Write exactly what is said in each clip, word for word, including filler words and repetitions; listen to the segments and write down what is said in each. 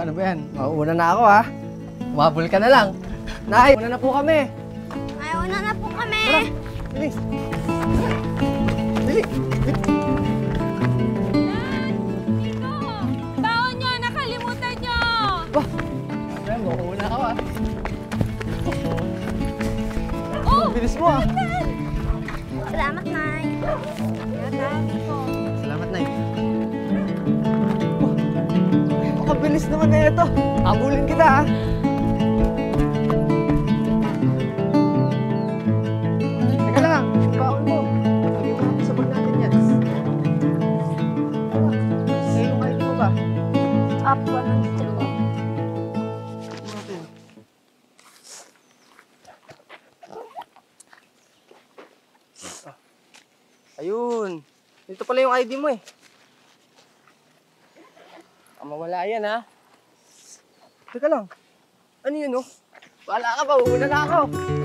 paano ba yan? Mauuna na ako ha. Umabol ka na lang. Nay, una na po kami. Ay, una na po kami. Tara, bilis. Dali. Ito! Baon nyo! Nakalimutan nyo! Wah! Ay, mauuna ako ha. Oh! Bilis mo ha. Salamat, Nay. Salamat, Nay. Wah! Makabilis naman na ito. Habulin kita ha. Teka lang, yung baon mo. Lagyan mo natin sa bag natin yan. Ay, yung I D mo ba? Apo, nandito po. Ayun. Ito pala yung I D mo eh. Ah, mawala yan ha. Teka lang. Ano yun oh? Wala ka pa, uuna na ako.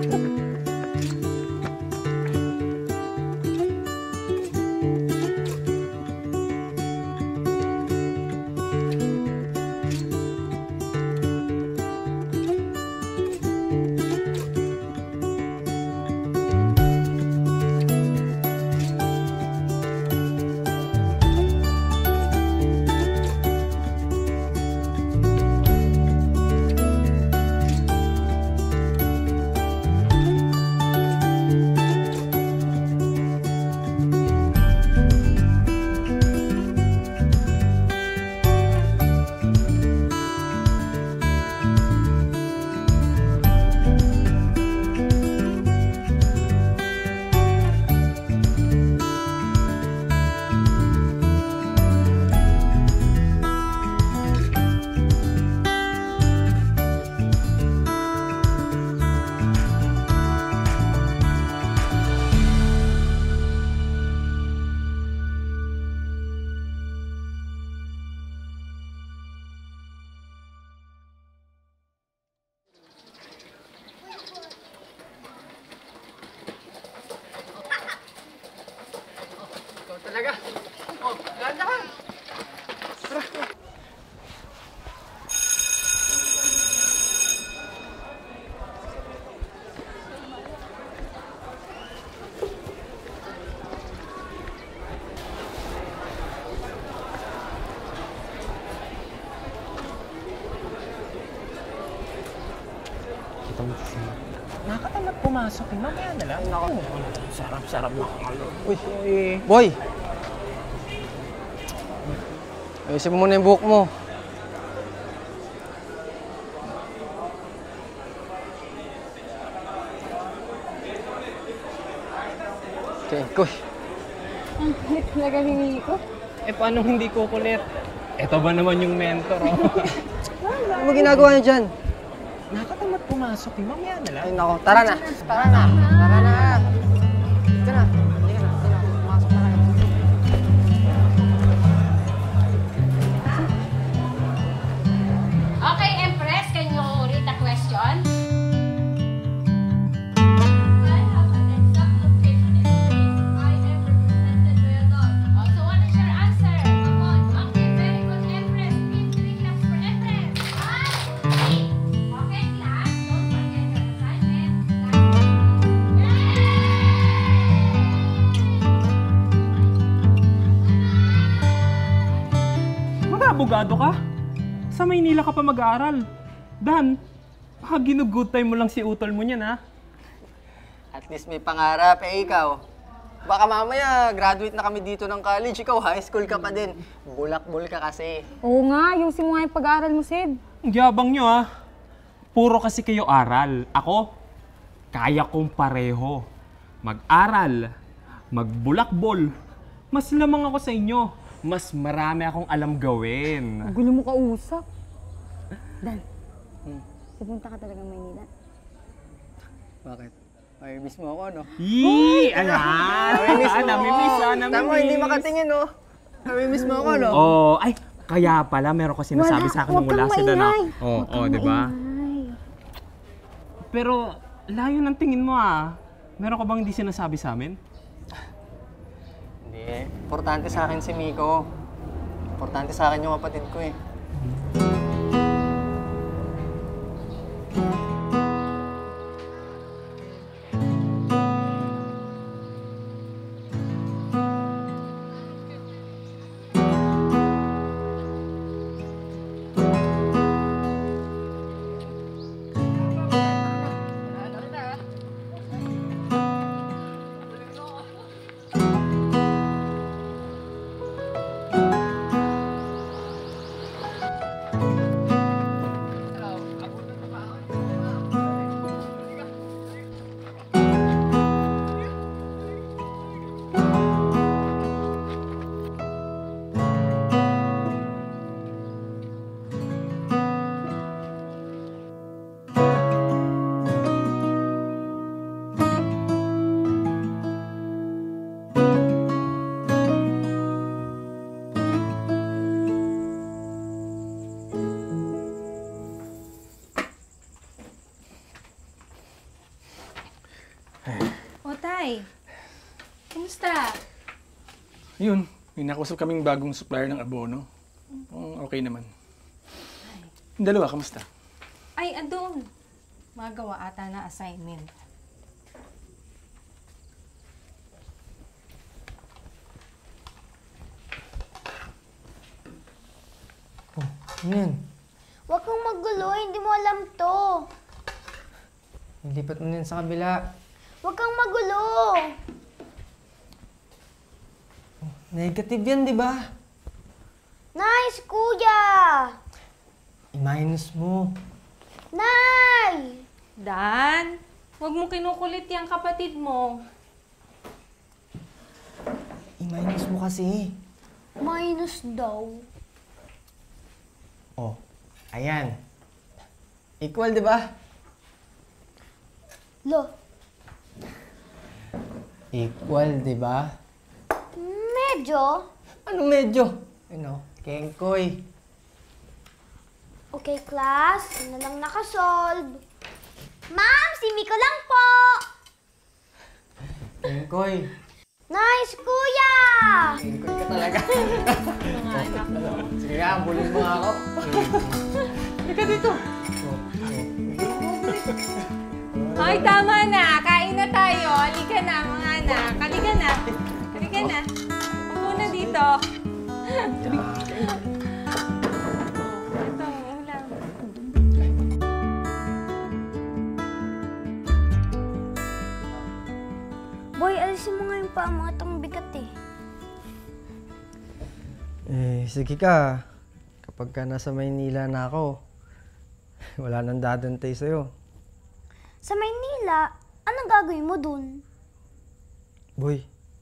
Talaga? Oh, ganda ka! Tara! Nakakatamad pumasok eh. Mamaya na lang. Nako. Sarap-sarap na kalo. Uy, boy! Ayusin mo muna yung buhok mo. Okay, kuy. Ang kulit talaga ni Nico. Eh, paano hindi kukulit? Ito ba naman yung mentor, oh? Ano mo ginagawa niyo dyan? Nakakatamad pumasok eh. Mamaya na lang. Ay, nako. Tara na. Tara na. Tara na. Ito na. Hindi ka na. Ito na. Pumasok na kayo. Okay, Empress, can you read the question? I have an exact location in place I am represented by a dot. Oh, so what is your answer? Come on. Okay, very good, Empress. Give three claps for Empress. One, three. Okay, class. Don't forget your assignment. Mag-abogado ka? Sa Maynila ka pa mag-aaral. Dan, baka ginugood time mo lang si utol mo niyan, ha? At least may pangarap. Eh, ikaw. Baka mamaya, graduate na kami dito ng college. Ikaw, high school ka pa din. Bulak-bul ka kasi. Oo nga, yung mo nga yung pag-aaral mo, Sid. Ang gyabang nyo, ha? Puro kasi kayo aral. Ako, kaya kong pareho. Mag-aral, magbulakbol. Mas lamang ako sa inyo. Mas marami akong alam gawin. Ang gulo mo kausap. Dan, Hmm. pupunta ka talaga Maynila. Bakit? Ay, miss mo ako, no? Yee! Ayan! Namimiss mo Namimiss, ako. ah, namimiss. Tama, hindi makatingin, no? Namimiss mo ako, no? Oh, ay, kaya pala meron ko sinasabi Wala, sa akin huwag nung wala kang sila na. maingay. Oo, Huwag oh, kang di ba? maingay. Pero layo ng tingin mo ah. Meron ka bang hindi sinasabi sa amin? Hindi. Importante sa akin si Miko. Importante sa akin yung kapatid ko, eh. Ayun, may nakausap kaming bagong supplier ng abono. Oh, okay naman. Yung dalawa, kamusta? Ay, andun. Magawa ata na assignment. Ano yan? Huwag kang magulo, hindi mo alam to. Lipat mo na yan sa kabila. Huwag kang magulo. Negative yan, di ba? Nice, kuya. I-minus mo. Nay! Dan, huwag mo kinukulit yung kapatid mo. I-minus mo kasi. Minus daw. Oh, ayan. Equal, di ba? Lo, Equal, di ba? medyo. Ano medyo? Ano? Kengkoy. Okay, class. Ano lang nakasolve? Ma'am, si Miko lang po. Kengkoy. Nice, kuya! Kengkoy ka talaga. Mga anak mo. Sige nga, bulin mo nga ako. Halika dito. Oh, oh. Hoy, tama na. Kain na tayo. Halika na, mga anak. Halika na. Halika na. Upo na dito. Ito, ulam. Boy, alisin mo nga yung paa mo itong bigat eh. Eh, sige ka. Kapag ka nasa Maynila na ako, wala nang dadantay sa'yo. Sa Maynila, anong gagawin mo dun? Boy,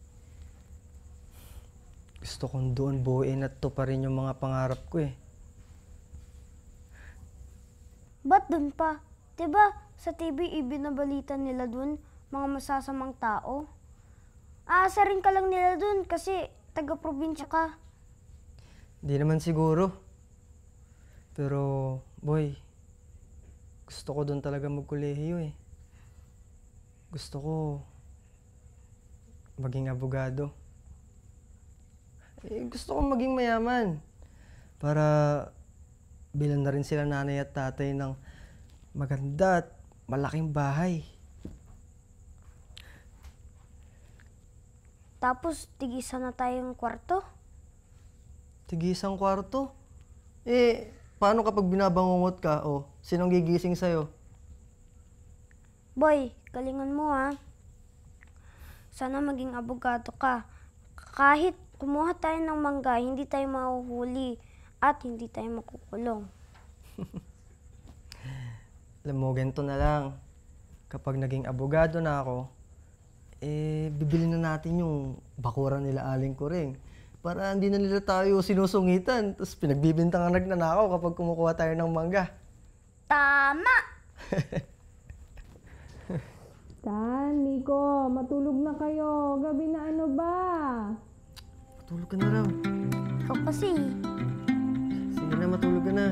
gusto kong doon buuin at tuparin yung mga pangarap ko eh. Ba't dun pa? Diba sa T V ibinabalita nila dun, mga masasamang tao? Aasa rin ka lang nila dun kasi taga-probinsya ka. Di naman siguro. Pero, boy, gusto ko doon talaga magkolehiyo eh. Gusto ko maging abogado. Eh, gusto ko maging mayaman. Para bilan na rin sila nanay at tatay ng maganda at malaking bahay. Tapos, tigisan na tayong kwarto. Tigisang kwarto. Eh, paano kapag binabangungot ka? O, sinong gigising sa'yo? Boy, galingan mo ha. Sana maging abogado ka. Kahit kumuha tayo ng mangga, hindi tayo mahuhuli at hindi tayo makukulong. Alam mo, ganito na lang. Kapag naging abogado na ako, eh, bibili na natin yung bakuran nila Aling Kuring. Para hindi na nila tayo sinusungitan. Tapos pinagbibintang ang nagnanakaw kapag kumukuha tayo ng mangga. Tama! Dan, Miko, matulog na kayo. Gabi na ano ba? Matulog ka na raw. Ikaw kasi. Sige na, matulog ka na.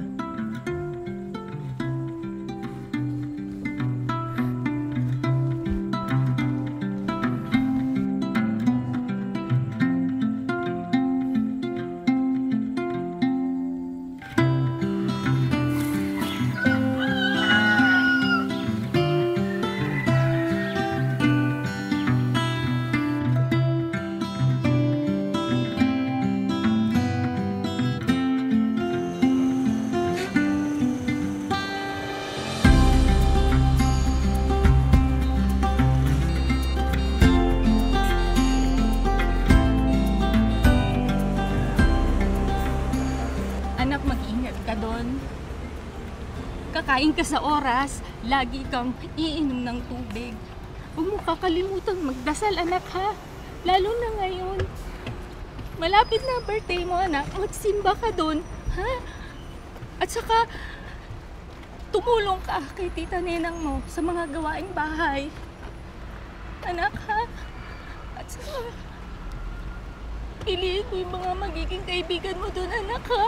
Anak, mag-ingat ka doon. Kakain ka sa oras, lagi kang iinom ng tubig. Huwag mo kakalimutan magdasal, anak, ha? Lalo na ngayon. Malapit na birthday mo, anak. Magsimba ka doon, ha? At saka, tumulong ka kay tita Nenang mo sa mga gawaing bahay. Anak, ha? At saka, piliin mo yung mga magiging kaibigan mo doon, anak, ha?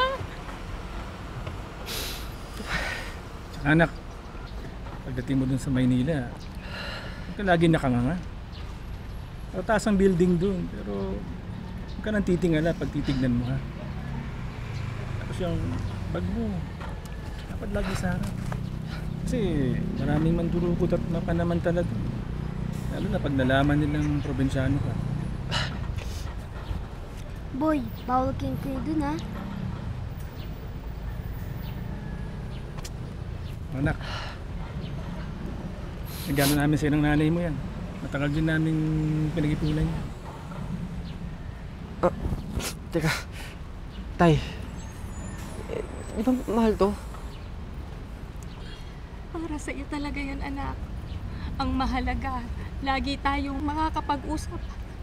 Tsaka anak, pagdating mo dun sa Maynila, huwag ka lagi nakanganga. Taas ang building dun, pero Huwag ka nang titingala pag titignan mo, ha? Tapos yung bag mo, dapat lagi sa harap. Kasi maraming mandurukot at mapanamantala doon. Lalo na pag nalaman nilang probinsyano ka. Boy, bawal kayong kayo dun ha. Anak, nagano namin sa'yo ng nanay mo yan. Matagal din namin pinag-ipunan niya. Ah, teka. Tay, eh, di ba mahal to? Para sa iyo talaga yan, anak. Ang mahalaga, lagi tayong makakapag-usap.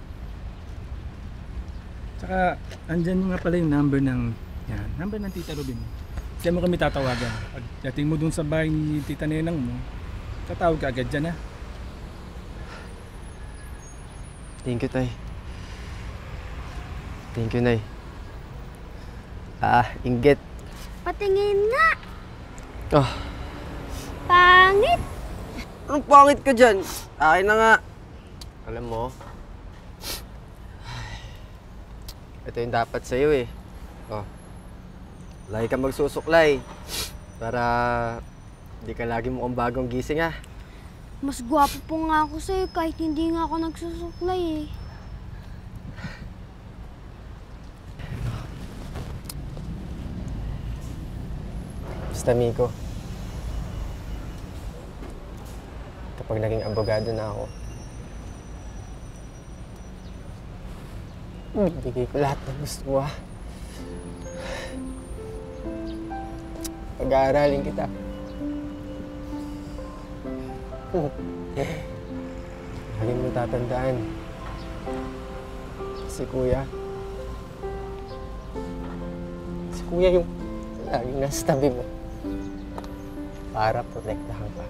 Tsaka, andyan nga pala yung number ng, yan, number ng Tita Robin. Diyan mo kami tatawagan. Pag dating mo dun sa bahay ni Tita Nenang mo, tatawag ka agad dyan, ha? Thank you, Tay. Thank you, Nay. Ah, inggit. Patingin nga! Oh, Pangit! anong pangit ka dyan? Akin na nga. Alam mo, ito yung dapat sa'yo eh. Oh, lagi ka magsusuklay. Para di ka lagi mukhang bagong gising ah. Mas gwapo po nga ako sa'yo kahit hindi nga ako nagsusuklay eh. Basta, Miko, kapag naging abogado na ako, bibigay ko lahat ng gusto mo, ah. Pag-aaralin kita. Lagi mo tatandaan. Si Kuya. Si Kuya yung laging nasa tabi mo. Para protektahan ka.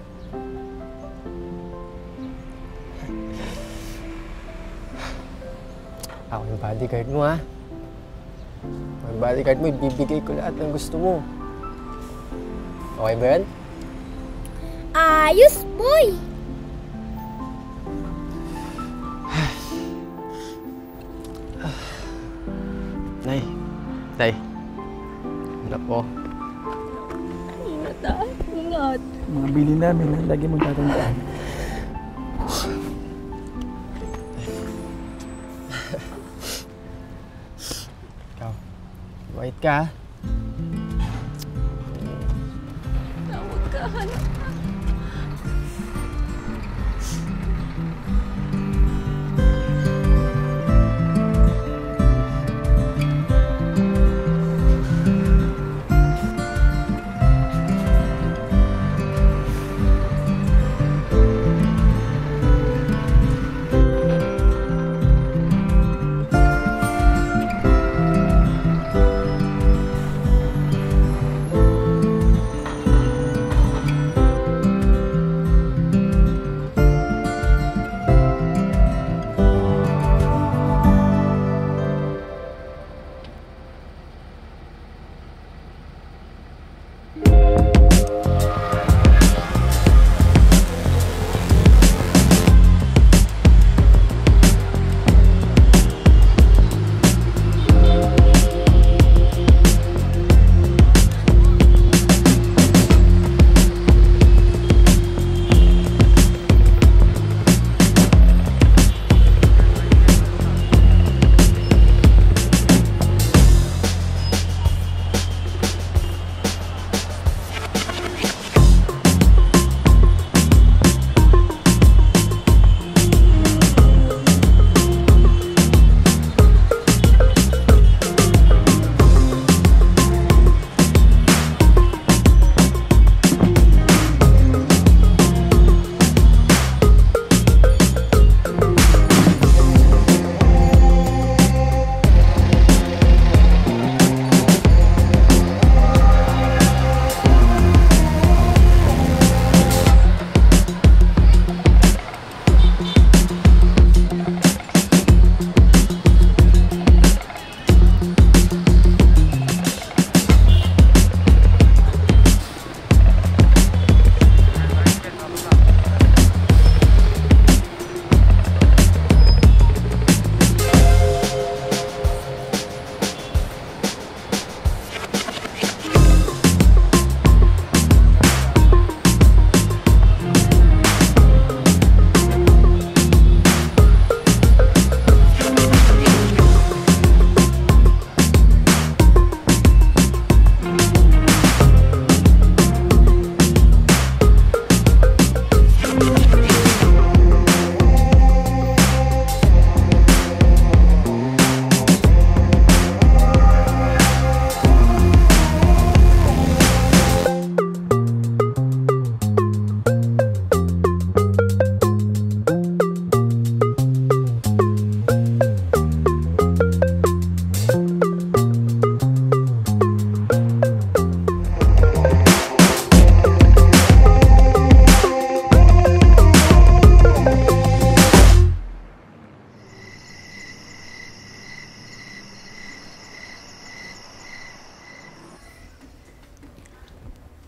Ako yung bodyguard mo, ha? Ang bodyguard mo, ibibigay ko lahat ng gusto mo. Okay ba yan? Ayos, boy! Nay, Tay. Hanap po. Ingat ah, ingat. Mga bili namin, ha? Lagi mong tatandaan. Ikaw, wait ka, ha? Tawag ka, anak.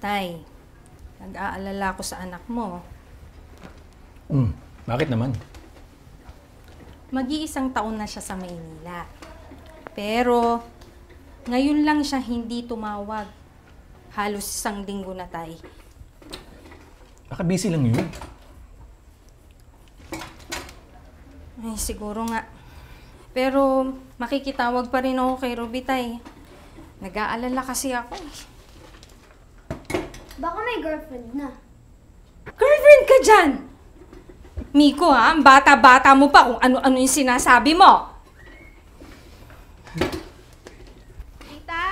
Tay, nag-aalala ko sa anak mo. Hmm, bakit naman? Mag-iisang taon na siya sa Maynila. Pero, ngayon lang siya hindi tumawag. Halos isang linggo na, Tay. Baka busy lang yun. Ay, siguro nga. Pero, makikitawag pa rin ako kay Ruby, Tay. Nag-aalala kasi ako. Baka may girlfriend na. Girlfriend ka dyan! Miko, ha? Ang bata-bata mo pa kung ano-ano yung sinasabi mo. Tita?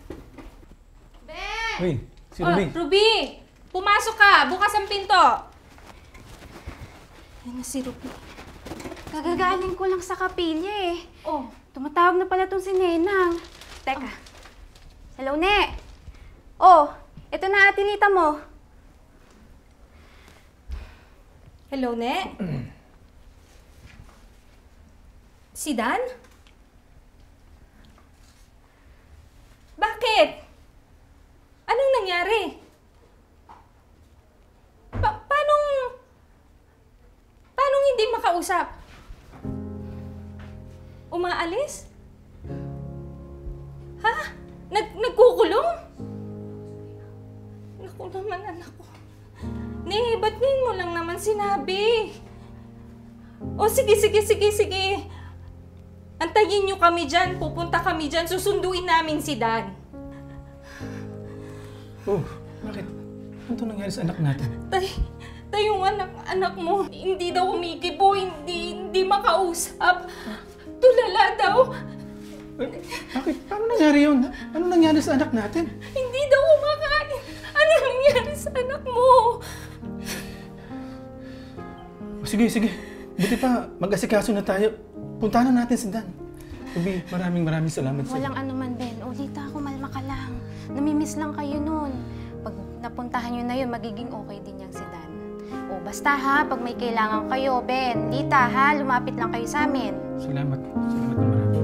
Ben! Uy, si Oh, Ruby. Ruby! Pumasok ka! Bukas ang pinto! Yan na si Ruby. Kagagaling ko lang sa kapilya eh. Oh, Tumatawag na pala tong si Nenang. Teka. Hello, Ne. Oh, ito na ate Lita mo. hello, Ne? Si Dan? Bakit? Anong nangyari? Pa- paanong... Paanong hindi makausap? Umaalis? Ha? Nag nagkukulong? Naku naman, anak ko. Ne, ba't ngayon mo lang naman sinabi? O sige, sige, sige, sige. Antayin niyo kami dyan. Pupunta kami dyan. Susunduin namin si Dan. Oh, bakit? Ano to nangyari sa anak natin? Tay, tay yung anak, anak mo, hindi daw umikibo, hindi, hindi makausap. Tulala daw. Eh, bakit? Paano nangyari yun? Ano nangyari sa anak natin? Hindi daw kumakain. Ano nangyari sa anak mo? Oh, sige, sige. Buti pa, mag-asikaso na tayo. Puntahan na natin si Dan. Ruby, maraming maraming salamat sa Walang anuman, Ben. O, Lita, kumalma ka lang. Namimiss lang kayo nun. Pag napuntahan nyo na yun, magiging okay din yang si Dan. O, basta ha, pag may kailangan kayo, Ben, Lita, ha, lumapit lang kayo sa amin. Salamat. Salamat na marami.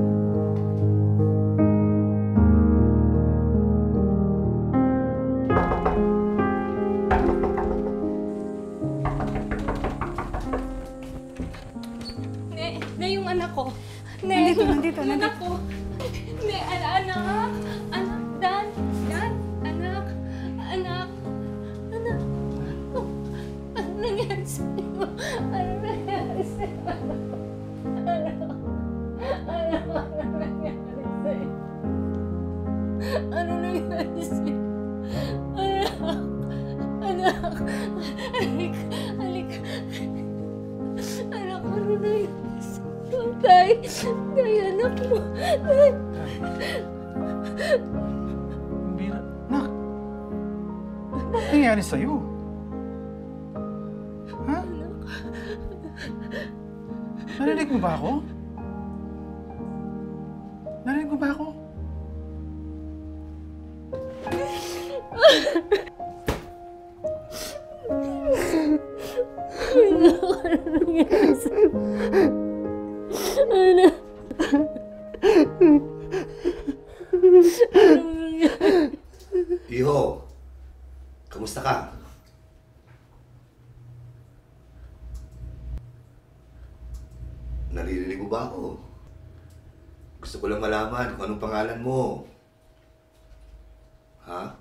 Ne, ne yung anak ko. Ne, Nandito, nandito, yung nandito. anak ko. Ne, ana, anak. Anak, Dan. Dan, anak. Anak. Anak. Oh, ano nangyari sa'yo? Ano nangyari sa'yo? Anak. Anak, ano nangyari sa'yo? Ano nangyari sa'yo? Anak. Anak. Alik. Alik. Anak, ano nangyari sa'yo? Tay. Tay, anak mo. Tay. Ang bira. Nak! Ano nangyari sa'yo? Ha? Narinig mo ba ako? Narinig mo ba ako? Iho, kamusta ka? Naririnig mo ba ako? Gusto ko lang malaman kung anong pangalan mo. Ha?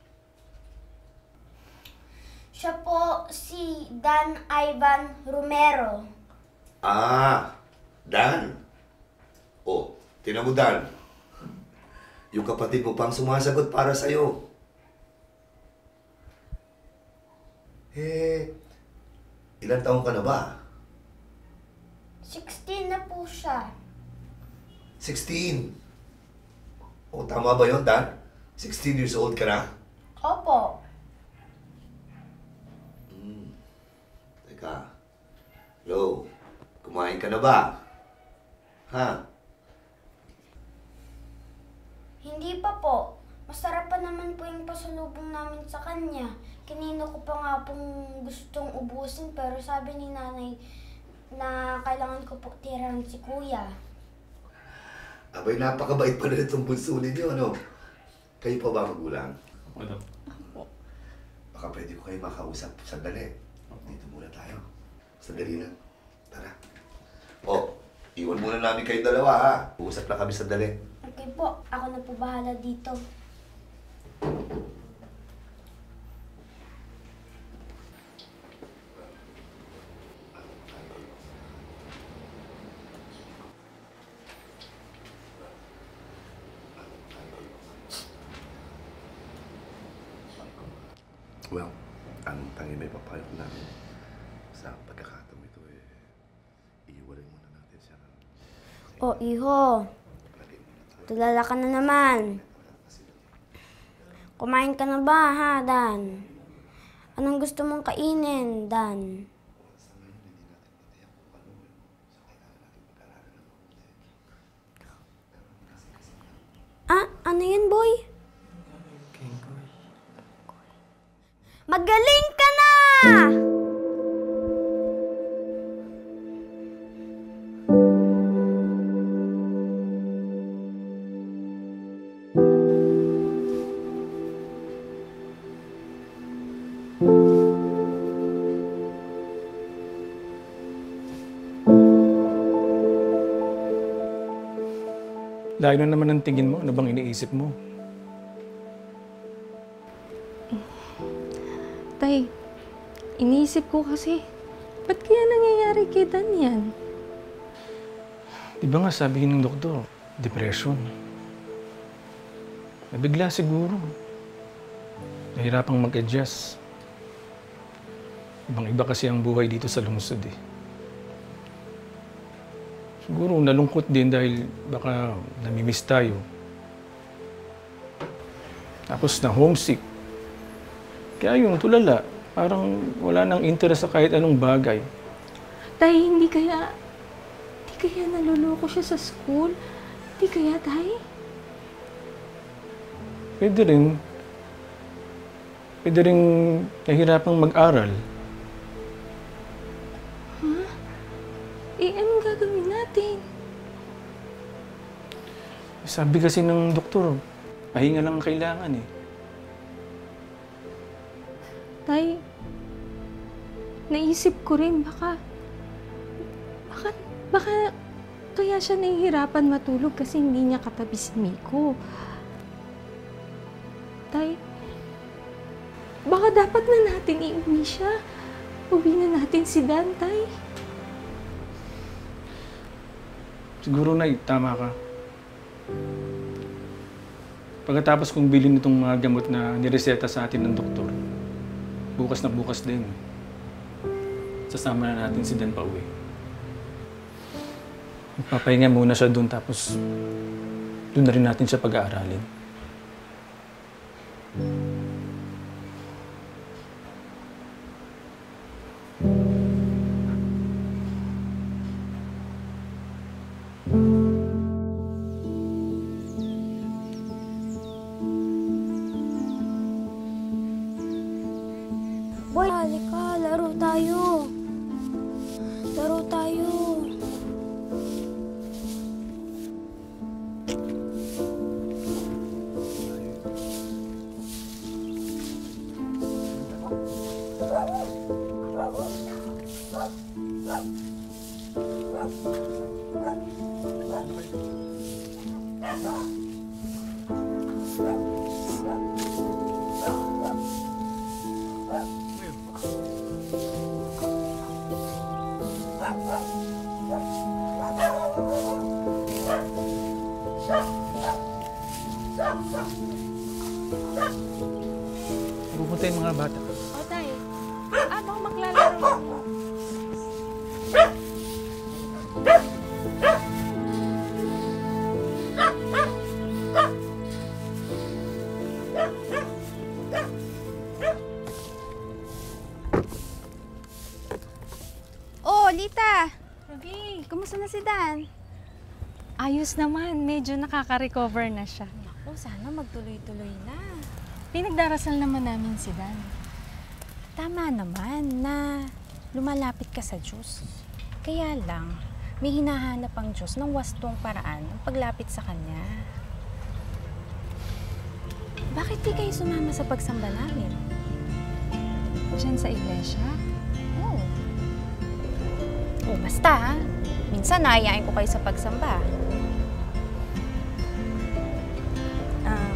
Siya po si Dan Ivan Romero. Ah, Dan. Oh, tinan mo Dan. Yung kapatid mo pang sumasagot para sa'yo. Eh, ilan taong ka na ba? sixteen na po siya. sixteen. Oh, tama ba yun, Dan? sixteen years old ka na? Opo. Hmm. Teka. Hello? Kumain ka na ba? Ha? Hindi pa po. Masarap pa naman po yung pasalubong namin sa kanya. Kanino ko pa nga pong gustong ubusin pero sabi ni nanay na kailangan ko po tirahan si kuya. Abay, napakabait pala itong bunso ninyo, ano? Kayo pa ba magulang? Ano? baka pwede ko kayo makausap sandali. Dito muna tayo. Sandali lang. Tara. O, iwan muna namin kayong dalawa ha. Uusap lang kami sandali. Okay po, ako na po bahala dito. Well, ang tangi may papayo ko namin sa pagkakataon ito eh, iiwalay muna natin siya. O, iho. Tulala ka na naman. Kumain ka na ba, ha, Dan? Anong gusto mong kainin, Dan? Ah, ano yun, boy? Magaling ka na! Layo na naman ang tingin mo. Ano bang iniisip mo? Tay, iniisip ko kasi, ba't kaya nangyayari kay Dan yan? Di ba nga sabihin ng doktor, depression. Nabigla siguro. Nahirapang mag-adjust. Ibang iba kasi ang buhay dito sa lungsod eh. Siguro nalungkot din dahil baka namimiss tayo. Tapos na homesick. Kaya yung tulala, parang wala nang interest sa kahit anong bagay. Tay, hindi kaya, hindi kaya naluloko siya sa school? Hindi kaya, Tay? Pwede rin. Pwede rin nahirapang mag-aral. Huh? Eh, anong gagawin natin? Sabi kasi ng doktor, pahinga lang ang kailangan eh. Tay, naisip ko rin, baka, baka, baka kaya siya nahihirapan matulog kasi hindi niya katabi si Miko. Tay, baka dapat na natin iuwi siya. Uwi na natin si Dan, Tay. Siguro na, tama ka. Pagkatapos kong bilhin itong mga gamot na nireseta sa atin ng doktor, bukas na bukas din, sasama na natin si Dan pa uwi. Magpapahinga muna siya doon tapos doon na rin natin siya pag-aaralin. Boy, halika, laro tayo. Laro tayo. Pupunta yung mga bata. O, Tay. Ah, baka maglalaro. Oh, Lita! Ravi, Kumusta na si Dan? ayos naman. Medyo nakaka-recover na siya. Naku, sana magtuloy-tuloy na. Pinagdarasal naman namin si Dan. Tama naman na lumalapit ka sa Diyos. Kaya lang, may hinahanap ang Diyos ng wastong paraan ng paglapit sa Kanya. Bakit di kayo sumama sa pagsamba namin? Diyan sa iglesia? Oo. Oh, basta ha. Minsan naayain ko kayo sa pagsamba. Ah.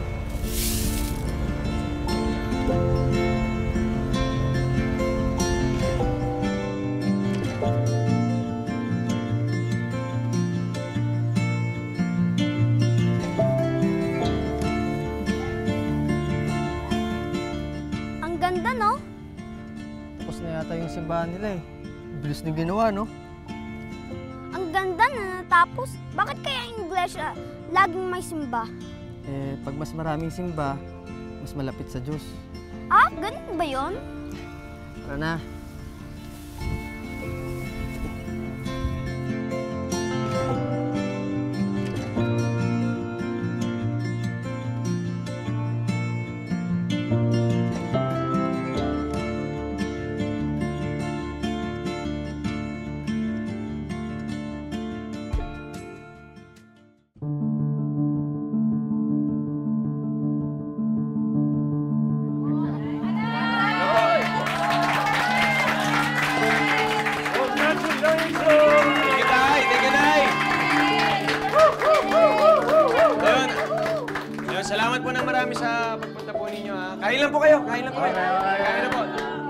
Ang ganda, no? Tapos na yata yung simbahan nila eh. Bilis din ginawa, no? Ang ganda na natapos. Bakit kaya yung iglesia laging may simba? Eh, pag mas maraming simba, mas malapit sa Diyos. Ah, ganun ba yun? Tara na. Salamat po ng marami sa pagpunta po ninyo, ha. Kain lang po kayo, kain lang po kayo. Kain na po.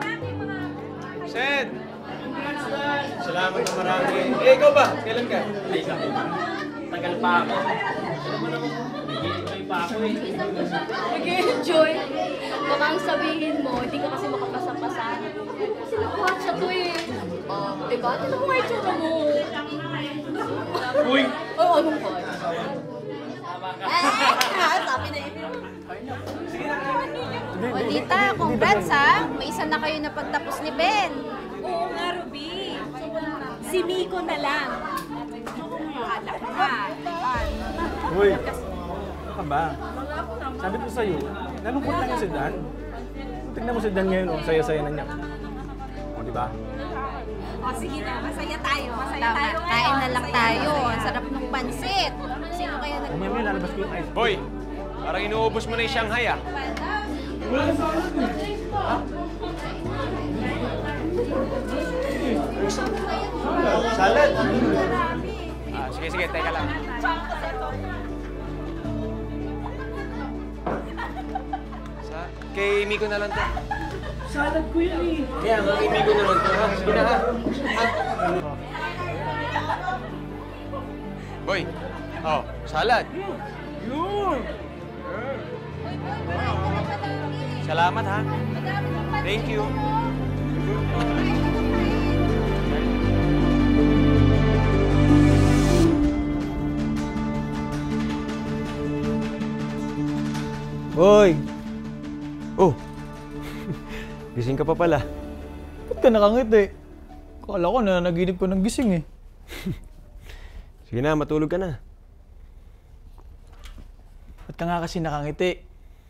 Sed! Salamat ng marami. Eh, ikaw ba? Kailan ka? Ay, sa akin. Tagal pa ako. Ano mo naman? Nag-i-enjoy pa ako eh. Nag-enjoy? Baka ang sabihin mo, hindi ka kasi makapasa-pasan. Kasi nakuhatsa to eh. Oh, diba? Tignan mo nga yung tsura mo. Uy! Oh, anong kaya? Sabi na yun. O, Lita, congrats ha. May isa na kayo na pagtapos ni Ben. Oo nga, Ruby. Si Miko na lang. Akala ko nga. Uy, ano ka ba? Sabi ko sa'yo, nalungkot lang yung si Dan. Tignan mo si Dan ngayon, oh, saya-saya na niya. O, di ba? O, sige na. Masaya tayo. Masaya Tama, tayo ngayon. kain na lang tayo. Ang sarap ng pansit. Sino kaya nag- Umiyam yun, lalabas ko yung ice. Boy, parang inuubos mo na yung Shanghai, ah. Salad! Ah, sige, sige, teka lang. Sa, kay Miko na lang to. Salad ko yan eh. Kaya nga, kay Miko na lang to, ha? Sige na, ha? Ha? Boy, oh, salad. Yun! Salamat, ha? Thank you. Hoy! Oh, gising ka pa pala. Ba't ka nakangiti? Kala ko na naginip ko ng gising eh. Sige na, matulog ka na. Ba't ka nga kasi nakangiti?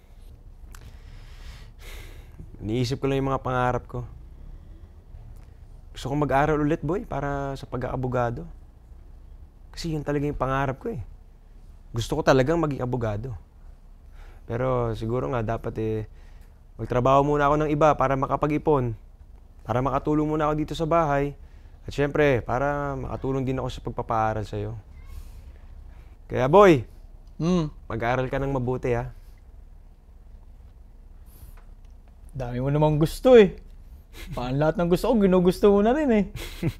Iniisip ko lang yung mga pangarap ko. Gusto kong mag-aral ulit, boy, para sa pag-aabogado. Kasi yun talaga yung pangarap ko eh. Gusto ko talagang maging abogado. Pero siguro nga dapat eh, magtrabaho muna ako ng iba para makapag-ipon. Para makatulong muna ako dito sa bahay. At syempre, para makatulong din ako sa pagpapaaral sa'yo. Kaya boy, Hmm, mag-aaral ka ng mabuti ha. dami mo namang gusto eh. Parang lahat ng gusto ko, ginugusto mo na rin eh.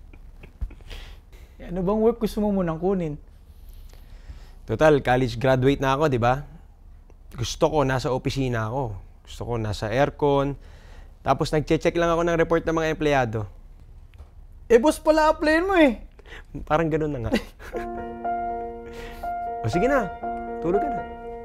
Eh, ano bang work gusto mo munang kunin? Total, college graduate na ako, di ba? Gusto ko nasa opisina ako. Gusto ko nasa aircon. Tapos nagche-check lang ako ng report ng mga empleyado. Eh, boss pala applyin mo eh. Parang ganun na nga. O sige na, tulog ka na.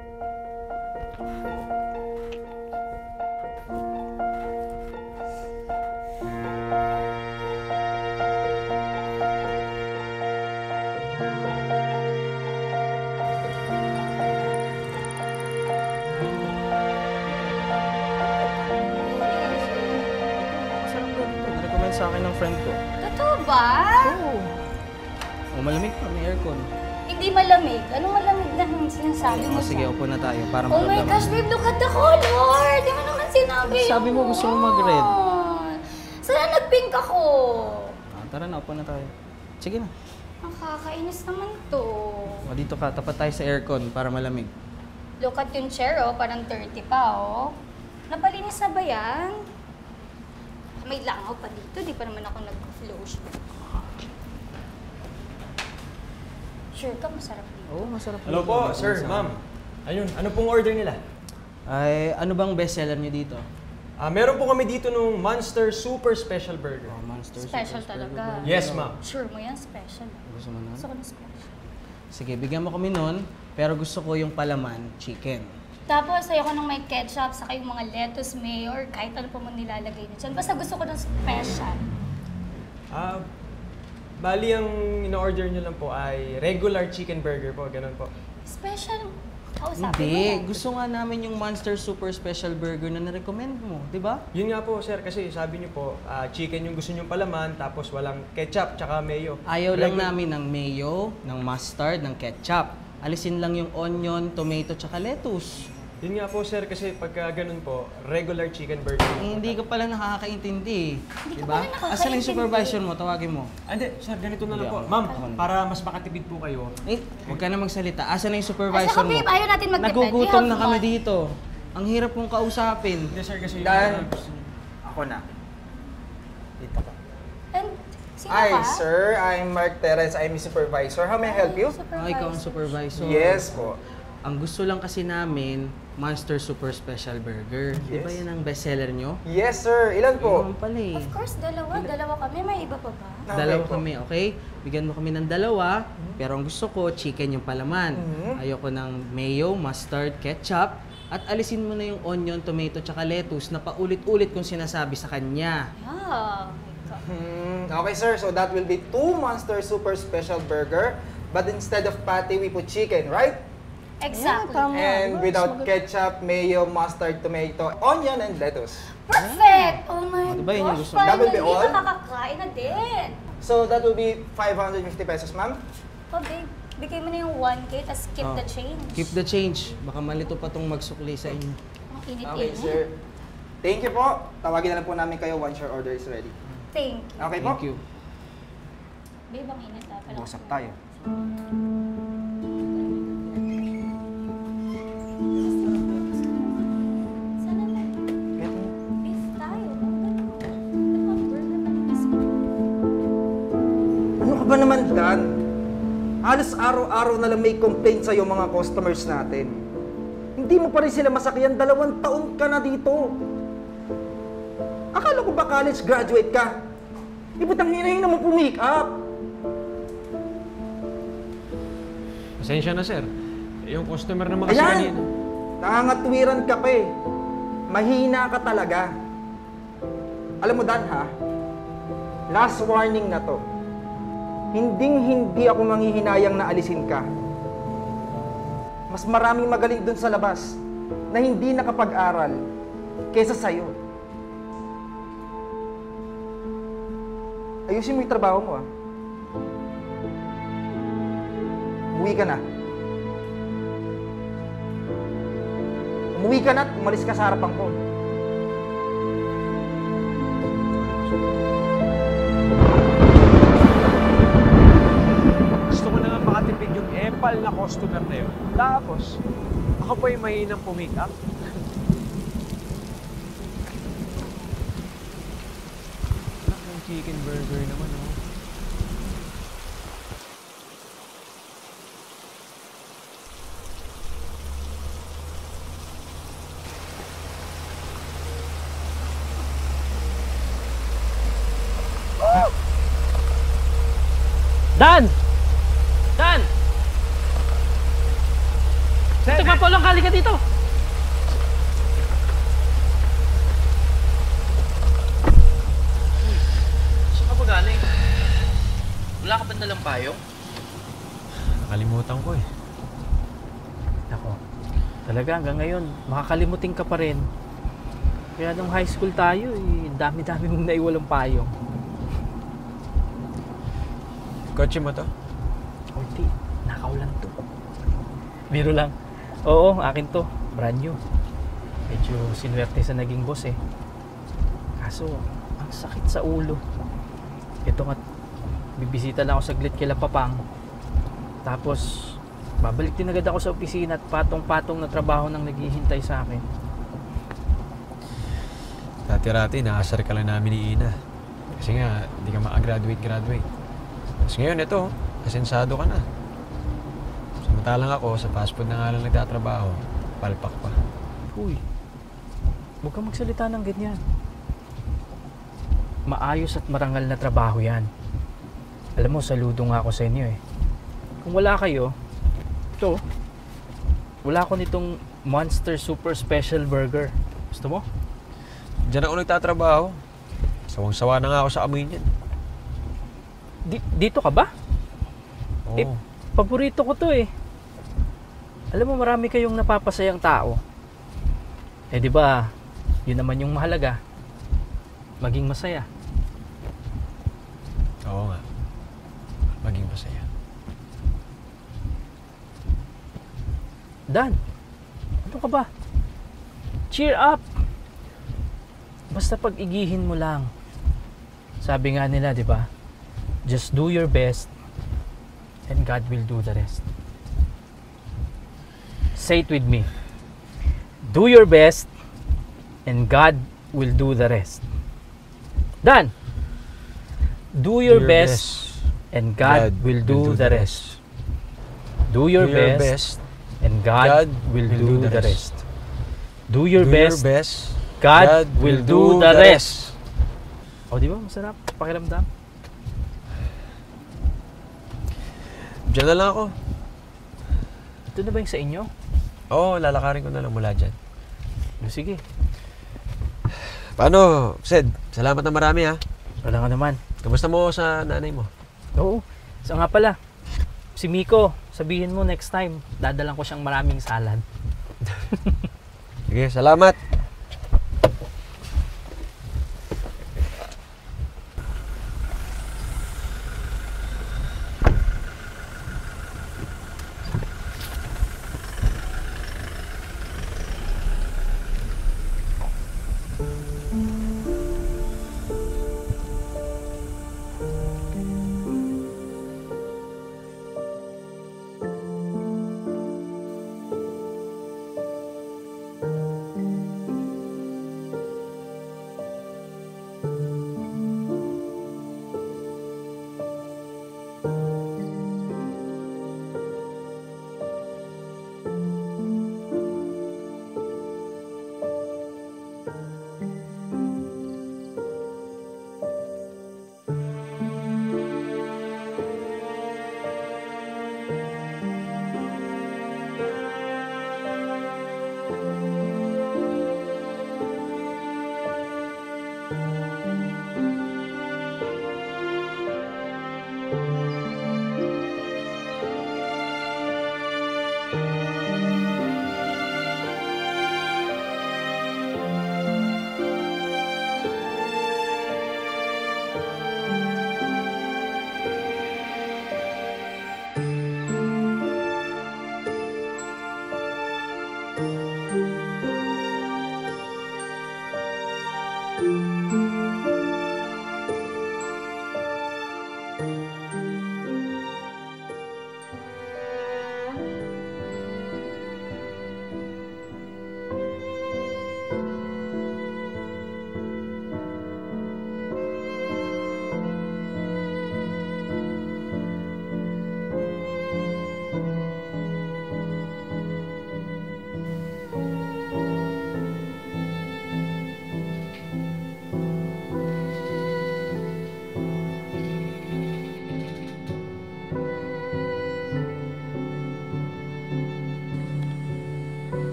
Masarap daw dito. Narecommend sa akin ng friend ko. Totoo ba? Oo. Oh, malamig pa, may aircon. Hindi malamig. Anong malamig na ang sinasabi mo O sige, sa... upo na tayo para Oh my maramdaman. gosh, babe, look at the color! Di mo naman sinabi Sabi mo gusto mo mag-red. yun. Sana nag-pink ako. Ah, tara na, upo na tayo. Sige na. Nakakainis naman to. O, dito ka, tapat tayo sa aircon para malamig. Look at yung chair, oh. Parang thirty pa, oh. Napalinis na ba yan? May langaw pa dito. Di pa naman ako nag-flow. Sure ka, masarap dito. Oo, masarap. Hello po, sir, ma'am. Ayun, ano pong order nila? Ay, ano bang bestseller niyo dito? Ah, meron po kami dito nung Monster Super Special Burger. Oh, Monster Special talaga. Yes, ma'am. Sure mo yan, special. Gusto mo na? Gusto ko na special. Sige, bigyan mo kami nun, pero gusto ko yung palaman, chicken. Tapos, ayoko nung may ketchup, saka yung mga lettuce, mayo, or kahit ano pa mo nilalagay na dyan. Basta gusto ko ng special. Ah, bali ang in-order nyo lang po ay regular chicken burger po, ganun po. Special? Kausapin mo Hindi, yan. gusto nga namin yung Monster Super Special Burger na na-recommend mo, di ba? Yun nga po, sir, kasi sabi nyo po, ah, chicken yung gusto nyong palaman, tapos walang ketchup, tsaka mayo. Ayaw lang Regu- namin ng mayo, ng mustard, ng ketchup. Alisin lang yung onion, tomato, tsaka lettuce. Yun nga po, sir, kasi pagka ganun po, regular chicken burger. Eh, hindi ka pala nakakaintindi. Hindi ka Diba? pala nakakaintindi. Asan yung supervisor mo? Tawagin mo. Ah, Hindi, sir, ganito na lang Hindi po. ako. Ma'am, Ako na. para mas makatipid po kayo. Eh, huwag ka na magsalita. Asan na yung Asa supervisor ka, mo? babe? Ayaw natin magtipid. Nagugutom We na have kami one. dito. Ang hirap mong kausapin. Hindi, sir, kasi... Dan, ako na. Dito ka. And, sino Hi, ka? sir. I'm Mark Terence. I'm your supervisor. How may I help you? Ah, ikaw ang supervisor. Yes po. Ang gusto lang kasi namin, Monster Super Special Burger. Di ba Yes. yan ang bestseller nyo? Yes, sir. Ilan po? Yun pala eh. Of course, dalawa. Dalawa kami. May iba pa ba? Okay Dalawa po. kami, okay? Bigyan mo kami ng dalawa, pero ang gusto ko, chicken yung palaman. Mhm. Ayoko ng mayo, mustard, ketchup, at alisin mo na yung onion, tomato, tsaka lettuce na paulit-ulit kong sinasabi sa kanya. Yeah. Hmm, okay, sir. So that will be two Monster Super Special Burger. But instead of patty, we put chicken, right? Exactly. And without ketchup, mayo, mustard, tomato, onion, and lettuce. Perfect! Oh my Diba yun yung gosh, gusto mo? That will be finally, all? nakakakain na din. So that will be five hundred fifty pesos, ma'am. Oh, babe, bigay mo na yung one K, tapos keep Oh. the change. Keep the change. Baka malito pa tong magsukli sa inyo. Ang Okay, init-init. sir. Thank you po. Tawagin na lang po namin kayo once your order is ready. Thank you. Okay po? Thank you. Babe, ang init ah. Parang- Usap tayo. Sana may beef tayo. Dalawang burger na miss ko. Ano ka ba naman, Dan? Halos araw-araw na lang may complaint sa'yo mga customers natin. Hindi mo pa rin sila masakyan, dalawang taon ka na dito. Akala ko ba college graduate ka? Eh, ba't ang hina-hina mo pumick up? Pasensya na, sir. Yung customer naman kasi Ayan! kanina. Nangangatwiran ka pa eh. Mahina ka talaga. Alam mo, Dan, ha? Last warning na to. Hinding-hindi ako manghihinayang na alisin ka. Mas maraming magaling dun sa labas na hindi nakapag-aral kaysa sa'yo. Ayusin mo yung trabaho mo, ah. Umuwi ka na. Umuwi ka na at umalis ka sa harapan ko. Gusto ko na nga makatipid yung epal na customer na yun. Tapos, ako pa yung mahinang pumick up. Anak ng chicken burger naman, oh. Dan! Dan! Ito ka po lang, kali ka dito. Saan ka ba galing? Wala ka ba nalang payong? Nakalimutan ko eh. Ako, talaga hanggang ngayon, makakalimutin ka pa rin. Kaya nung high school tayo, eh, dami-dami mong naiwalang payong. Kotse mo to? Hindi, nakaw lang to. Biro lang. Oo, akin to. Brand new. Medyo sinuwerte sa naging boss eh. Kaso, ang Ang sakit sa ulo. Ito nga, bibisita lang ako saglit kila Papang. Tapos, babalik din agad ako sa opisina at patong-patong na trabaho nang naghihintay sa akin. Dati-rati, naasar ka lang namin ni Ina. Kasi nga, hindi ka makagraduate-graduate. Tapos ngayon, ito, asensado ka na. Samantalang ako, sa fast food na nga lang nagtatrabaho, palpak pa. Uy, huwag kang magsalita ng ganyan. Maayos at marangal na trabaho yan. Alam mo, saludo nga ako sa inyo eh. Kung wala kayo, ito, wala ko nitong Monster Super Special Burger. Gusto mo? Diyan ako nagtatrabaho. Sawang-sawa na nga ako sa amoy niyan. Di- dito ka ba? Oo. Eh, paborito ko to eh. Alam mo, marami kayong napapasayang tao. Eh di ba, yun naman yung mahalaga. Maging masaya. Oo nga. Maging masaya. Dan, ano ka ba? Cheer up! Basta pag-igihin mo lang. Sabi nga nila, di ba? Just do your best and God will do the rest. Say it with me. Do your best and God will do the rest. Dan! Do your, Do your best, best and God, will, do, the rest. Do your, Do your best, best and God, will, do, the rest. Do your Do best, your best. God, will do, the rest. O, di ba? Masarap. Pakiramdam. Diyan na lang ako. Ito na ba yung sa inyo? Oo, lalakarin ko na lang mula dyan. O, sige. Paano, Sed? Salamat na marami ha. Wala nga naman. Kamusta mo sa nanay mo? Oo. So nga pala, si Miko, sabihin mo next time, dadalan ko siyang maraming salad. Sige, salamat.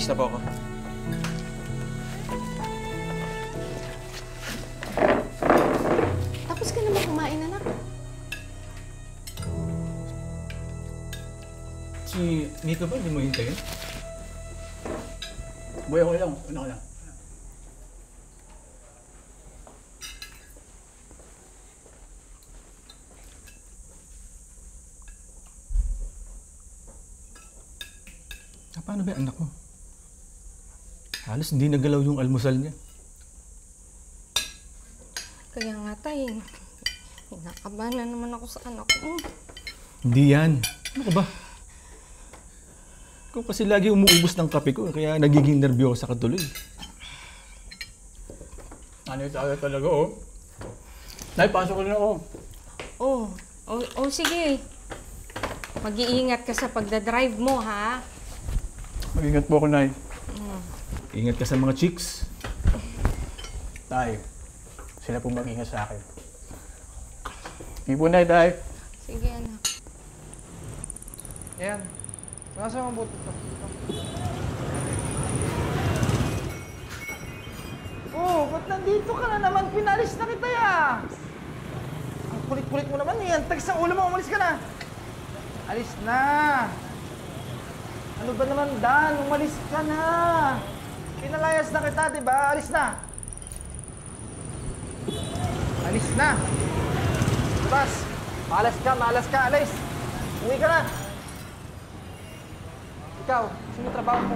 Alis na po ako. Tapos ka na ba kumain, anak? Si Nico ba? Hindi mo hintayin? Boy, ako lang. Ano ka lang? Ah, paano ba yung anak mo? Halos hindi nagalaw yung almusal niya. Kaya nga tay, kinakabahan na naman ako sa anak mo. Hindi yan. Ano ka ba? Ikaw kasi lagi umuubos ng kape ko, kaya nagiging nervyosa ka tuloy. Ano tayo talaga, oh? Nay, pasok ko na ako. Oh, oh, oh sige. Mag-iingat ka sa pagdadrive mo, ha? Mag-ingat po ako, Nay. Mm. Ingat ka sa mga chicks. Tay, sila po mag-ingat sa akin. Hindi po, Nay, Tay. Sige, anak. Ayan. Nasa ang buto ito. Oh, ba't nandito ka na naman? Pinalis na kita ya! Ang kulit-kulit mo naman yan. Tagis ang ulo mo, umalis ka na! Alis na! Ano ba naman, Dan? Umalis ka na! Pinalayas na kita, di ba? Alis na! Alis na! Bas! Malas ka, malas ka, alis! Uwi ka na! Ikaw, sino trabaho mo?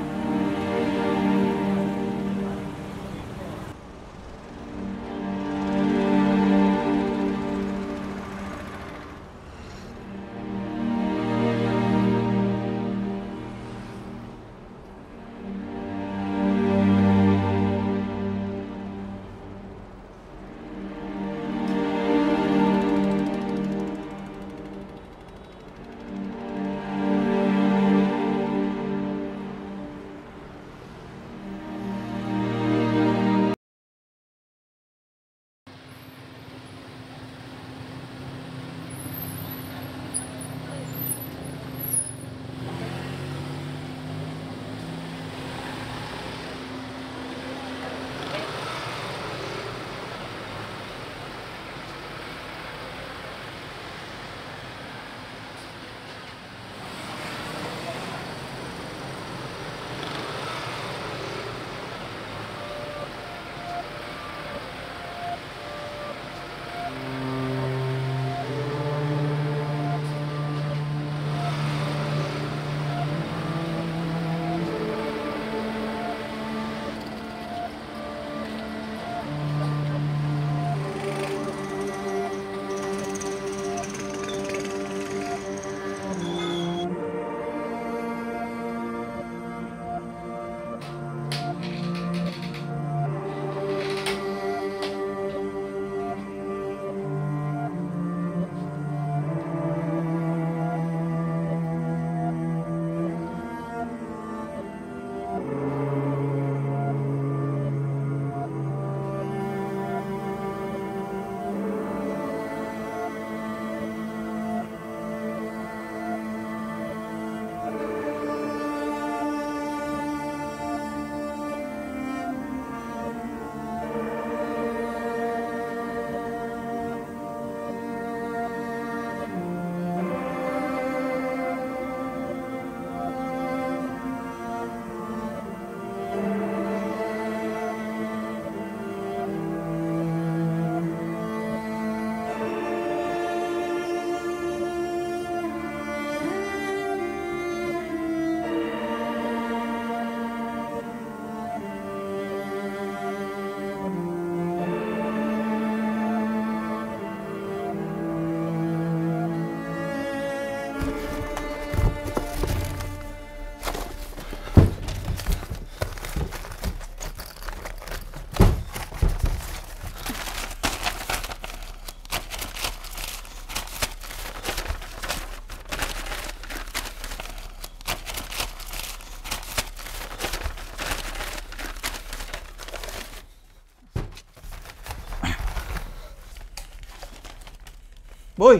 Boy!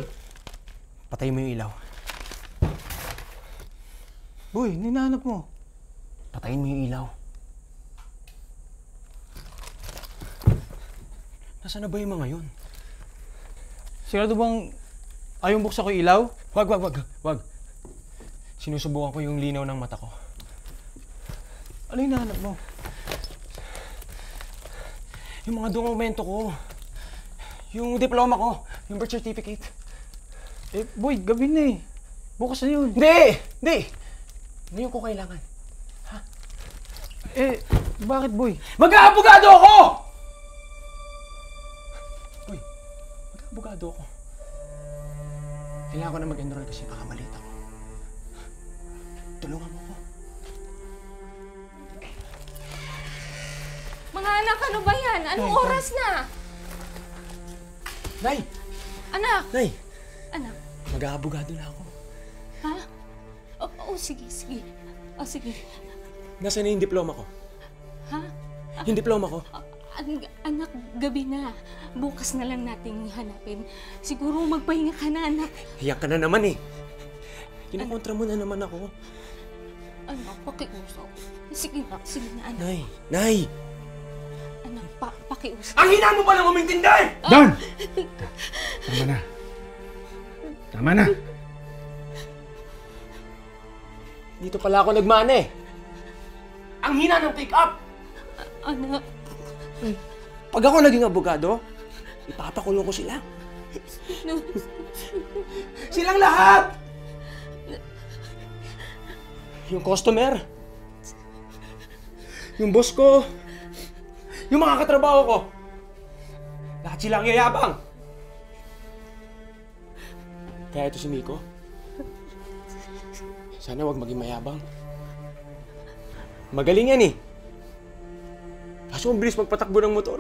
Patay mo yung ilaw. Boy, ninahanap mo. Patayin mo yung ilaw. Nasaan na ba yung mga yun? Sigurado bang ayaw buksan ko yung ilaw? Wag, wag, wag, wag. Sinusubukan ko yung linaw ng mata ko. Ano yung hinahanap mo? Yung mga dokumento ko. Yung diploma ko. Yung birth certificate. Eh, boy, gabi na eh. Bukas na yun. Hindi! Hindi! Ngayon ko kailangan. Ha? Eh, bakit boy? Mag-aabogado ako! Uy, mag-aabogado ako. Kailangan ko na mag-enroll kasi baka malita ko. Tulungan mo ko. Mga anak, ano ba yan? Anong Nay, oras na? Nay! Anak! Nay! Anak, Mag-aabogado na ako. ha? Oh, oh, sige, sige. Oh, sige. Nasaan na yung diploma ko? Ha? Yung diploma ko? An- anak, gabi na. Bukas na lang nating hanapin. Siguro magpahinga ka na, anak. Hiyak ka na naman eh. Kinakontra mo na naman ako. Anak, pakiusap. Sige na, sige na, anak. Nay! Nay! Anak, pa pakiusap. Ang hina mo pa lang umintindi! Don! Tama na. Tama na. Dito pala ako nagmana eh. Ang hina ng pick-up! Anak. Pag ako naging abogado, ipapakulong ko sila. No. Silang lahat! Yung customer, yung boss ko, yung mga katrabaho ko, lahat silang yayabang. Kaya ito si Miko, sana wag maging mayabang. Magaling yan eh. Kaso ang bilis magpatakbo ng motor.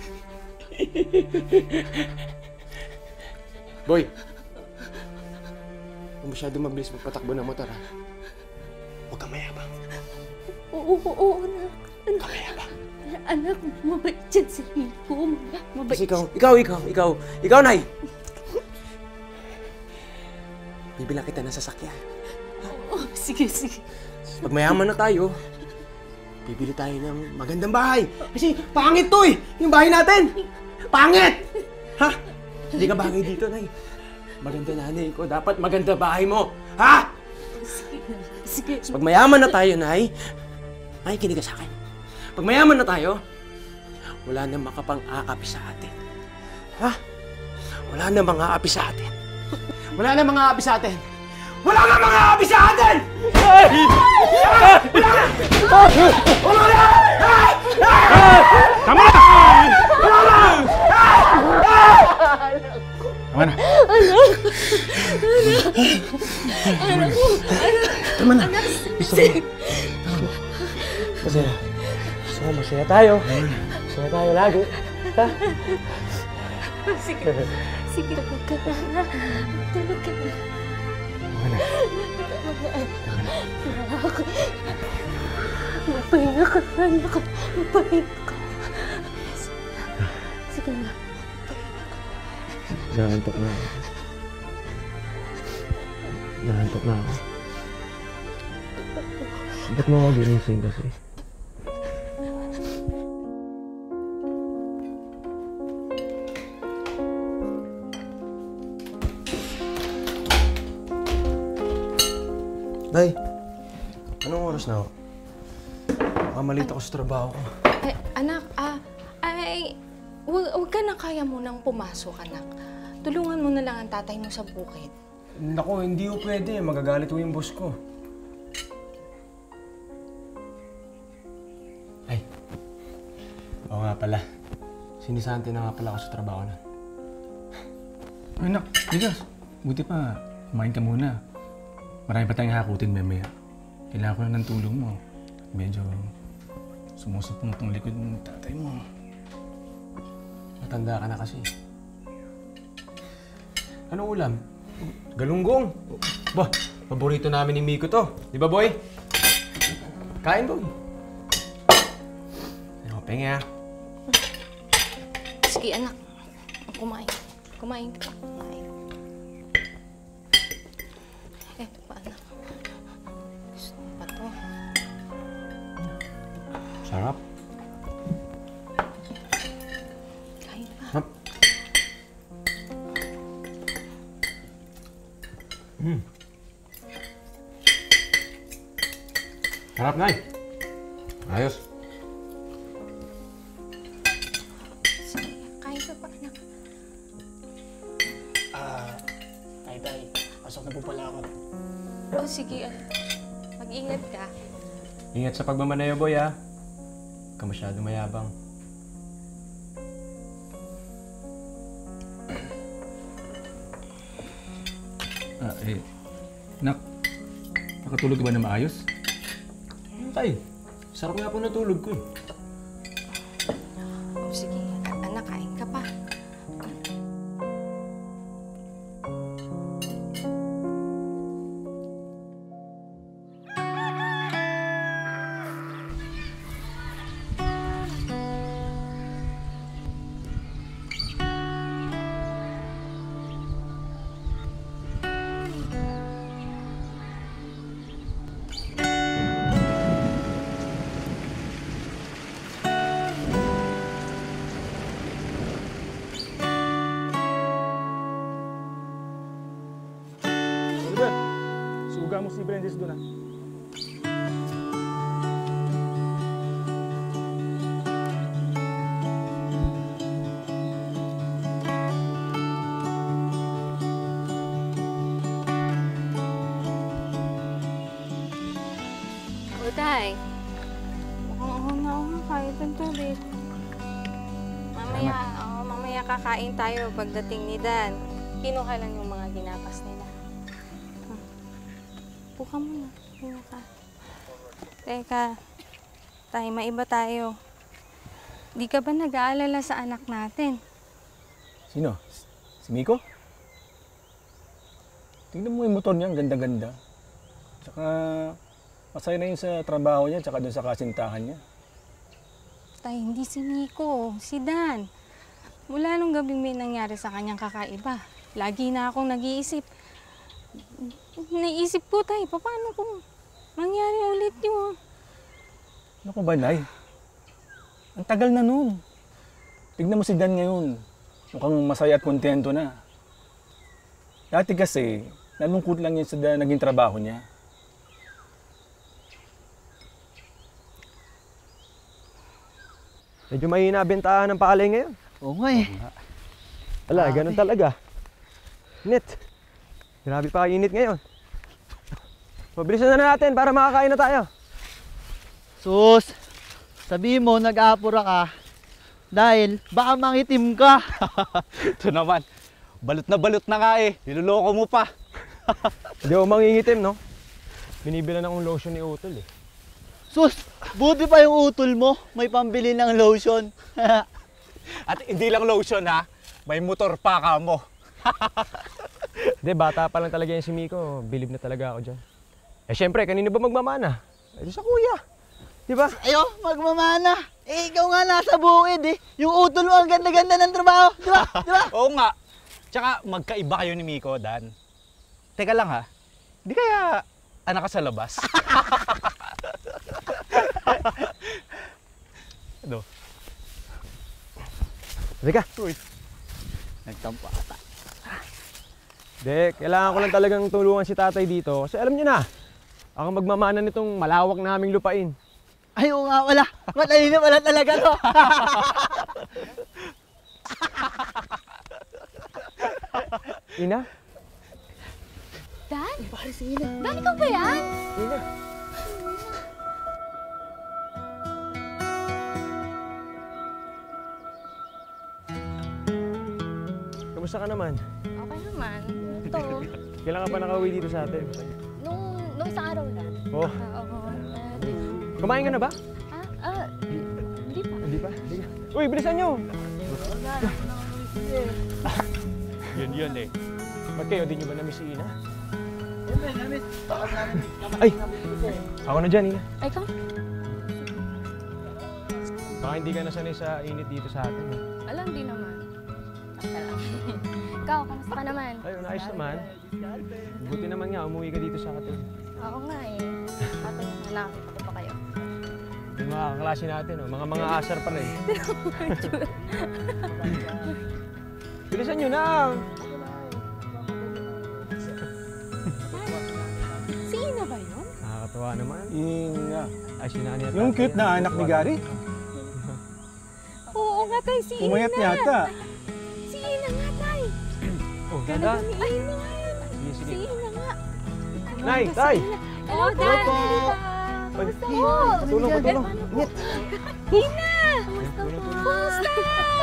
Boy, huwag masyado mabilis magpatakbo ng motor ha. Huwag kang mayabang. Oo, oo, oo, anak. Huwag kang mayabang. Anak, mabait dyan si Miko. Mabait. Kasi ikaw, ikaw, ikaw, ikaw, ikaw, Nay! Bibilang kita ng sasakyan. Oh, sige, sige. Pag mayaman na tayo, bibili tayo ng magandang bahay. Kasi pangit to eh! Yung bahay natin! Pangit! Ha? Hindi ka bagay dito, Nay. Maganda nanay ko. Dapat maganda bahay mo. Ha? Sige, sige. Pag mayaman na tayo, Nay, ay, kinig ka sa akin. Pag mayaman na tayo, wala na makapang-aapi sa atin. Ha? Wala na mga aapi sa atin. Wala na mga aapi sa atin. Wala na mga aapi sa atin! Wala na! Tama na! Tama na. Anak! Tama na. Anak! Gusto ko. Masaya. Gusto ko masaya tayo. Masaya tayo lagi. Ha? Sige. Sige, tulog ka na. Tulog ka na. Tama na. Tulog na. Anak. Magpahinga ka, anak. Magpahinga ka. Sige na. Nahantok na ako. Nahantok na ako. Ba't mo ako ginising kasi? Day, anong oras na ako? Mamalita ko sa trabaho ko. Eh, anak, ah, ay, wag, wag ka na kaya mo nang pumasok, anak. Tulungan mo na lang ang tatay mo sa bukid. Naku, hindi ko pwede. Magagalit ko yung boss ko. Ay. Oo nga pala. Sinisante na nga pala ako sa trabaho na. Ay, nak. Ligas. Buti pa. Kumain ka muna. Marami pa tayong hakutin mamaya. Kailangan ko na ng tulong mo. Medyo sumusupong tong likod ng tatay mo. Matanda ka na kasi. Anong ulam? Galunggong. Bah, paborito namin ni Miko to. Di ba, boy? Kain, boy. Ano, pengi, ha? Sige, anak. Kumain. Kumain ka. Kumain. Eto pa, anak. Gusto mo pa to? Hmm. Sarap, Nay. Ayos. Sige, kain ka pa, anak. Ah, tay, tay. Pasok na po pala ako. Oh, sige, anak. Mag-ingat ka. Ingat sa pagmamanayo, boy, ha? Huwag ka masyado mayabang. Ah, eh, nak, nakatulog ka ba na maayos? Tay, sarap nga po natulog ko eh. Oh, sige, anak, kain ka pa. Albert, suga mo si Brendis doon, ah. Tay, mukhang na ako kahit ang tubig. Mamaya, oo, mamaya kakain tayo pagdating ni Dan. Kinuha lang yung mga ginapas nila. Hmm. Puka muna. Puka. Teka, tay, maiba tayo. Di ka ba nag-aalala sa anak natin? Sino? Si Miko? Tingnan mo yung motor niya, ang ganda-ganda. Tsaka masaya na yun sa trabaho niya, tsaka dun sa kasintahan niya. Tay, hindi si Miko, si Dan. Mula nung gabing may nangyari sa kanyang kakaiba, lagi na akong nag-iisip. Naisip ko, tay, paano kung mangyari ulit yun? Ano ko ba, Nay? Ang tagal na nun. Tignan mo si Dan ngayon. Mukhang masaya at kontento na. Dati kasi, nalungkot lang yan sa da- naging trabaho niya. Medyo mahina bentahan ng palay ngayon. Oo nga eh. Wala, ganun talaga. Init. Grabe pa init ngayon. Mabilisan na natin para makakain na tayo. Sus, sabihin mo nag-aapura ka dahil baka mangitim ka. Ito naman, balot na balot na nga eh. Niloloko mo pa. Hindi ako mangingitim, no? Binibilan akong lotion ni Utol eh. Sus, buti pa yung utol mo. May pambili ng lotion. At hindi lang lotion ha, may motor pa ka mo. Hindi, bata pa lang talaga yan si Miko. Bilib na talaga ako dyan. Eh syempre, kanino ba magmamana? Eh sa kuya. Di ba? Ayo, magmamana. Eh, ikaw nga nasa bukid eh. Yung utol mo ang ganda-ganda ng trabaho. Di ba? Di ba? Oo nga. Tsaka magkaiba kayo ni Miko, Dan. Teka lang ha, di kaya anak ka sa labas? Ano? Halika. Uy. Nagtampo ata. Hindi, kailangan ko lang talagang tulungan si tatay dito. Kasi alam niyo na, ako magmamana nitong malawak naming lupain. Ay, oo nga wala. Matalino pala talaga to. Ina? Dan? Dan, ikaw ba yan? Ina. Kamusta ka naman? Okay naman. Ito, Kailan ka pa nakauwi dito sa atin? nung, nung isang araw lang. Oh, Ah, oo. Ah, di- kumain ka na ba? ah, ah, hindi pa. Hindi pa? Hindi ka. Uy, bilisan nyo! Yun yun eh. Ba't kayo, di nyo ba namiss si Ina? Ay! Ako na dyan, Ina. Ay, ikaw? Baka hindi ka nasanay sa init dito sa atin. Eh. Alam, di naman. Sakta lang. Ikaw, kamusta ka naman? Ayun, ayos naman. Buti naman nga, umuwi ka dito sa atin. Oo nga eh. Ato, nakakita ko pa kayo. Yung mga kaklase natin, oh. mga mga asar pa rin. Bilisan nyo na! Nakakatawa naman. Ina. Ay, sinani at Yung tatay cute yan. na anak ni Gary. Oo nga, tay. Si Ina. Umayat yata. Si Ina nga, tay. Oh, Ganda dadan. ni Ina. Sige, sige. Si Ina nga. Nay, tay! Hello, Dad. Kamusta po? Tulong ko, tulong. Ina! Kamusta po? Kamusta?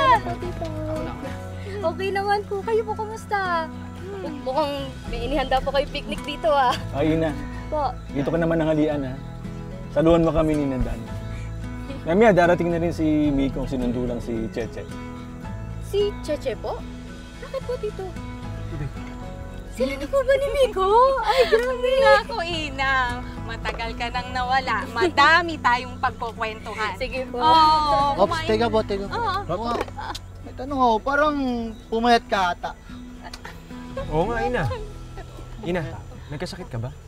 Okay naman po. Kayo po kamusta? Mukhang may inihanda po kayo picnic dito ah. Ay, Ina. Po. Dito ka naman nanghalian ha. Saluhan mo kami ni Nandan. Mamaya darating na rin si Miko, sinundo lang si Cheche. Si Cheche po? Bakit po dito? Sila na po ba ni Miko? Ay, grabe! Nako, Ina. Matagal ka nang nawala. Madami tayong pagkukwentuhan. Sige po. Oo, Ops, kumain. teka po, teka po. Oo. Oo nga. May tanong ako, parang pumayat ka ata. Oo nga, Ina. Ina, nagkasakit ka ba?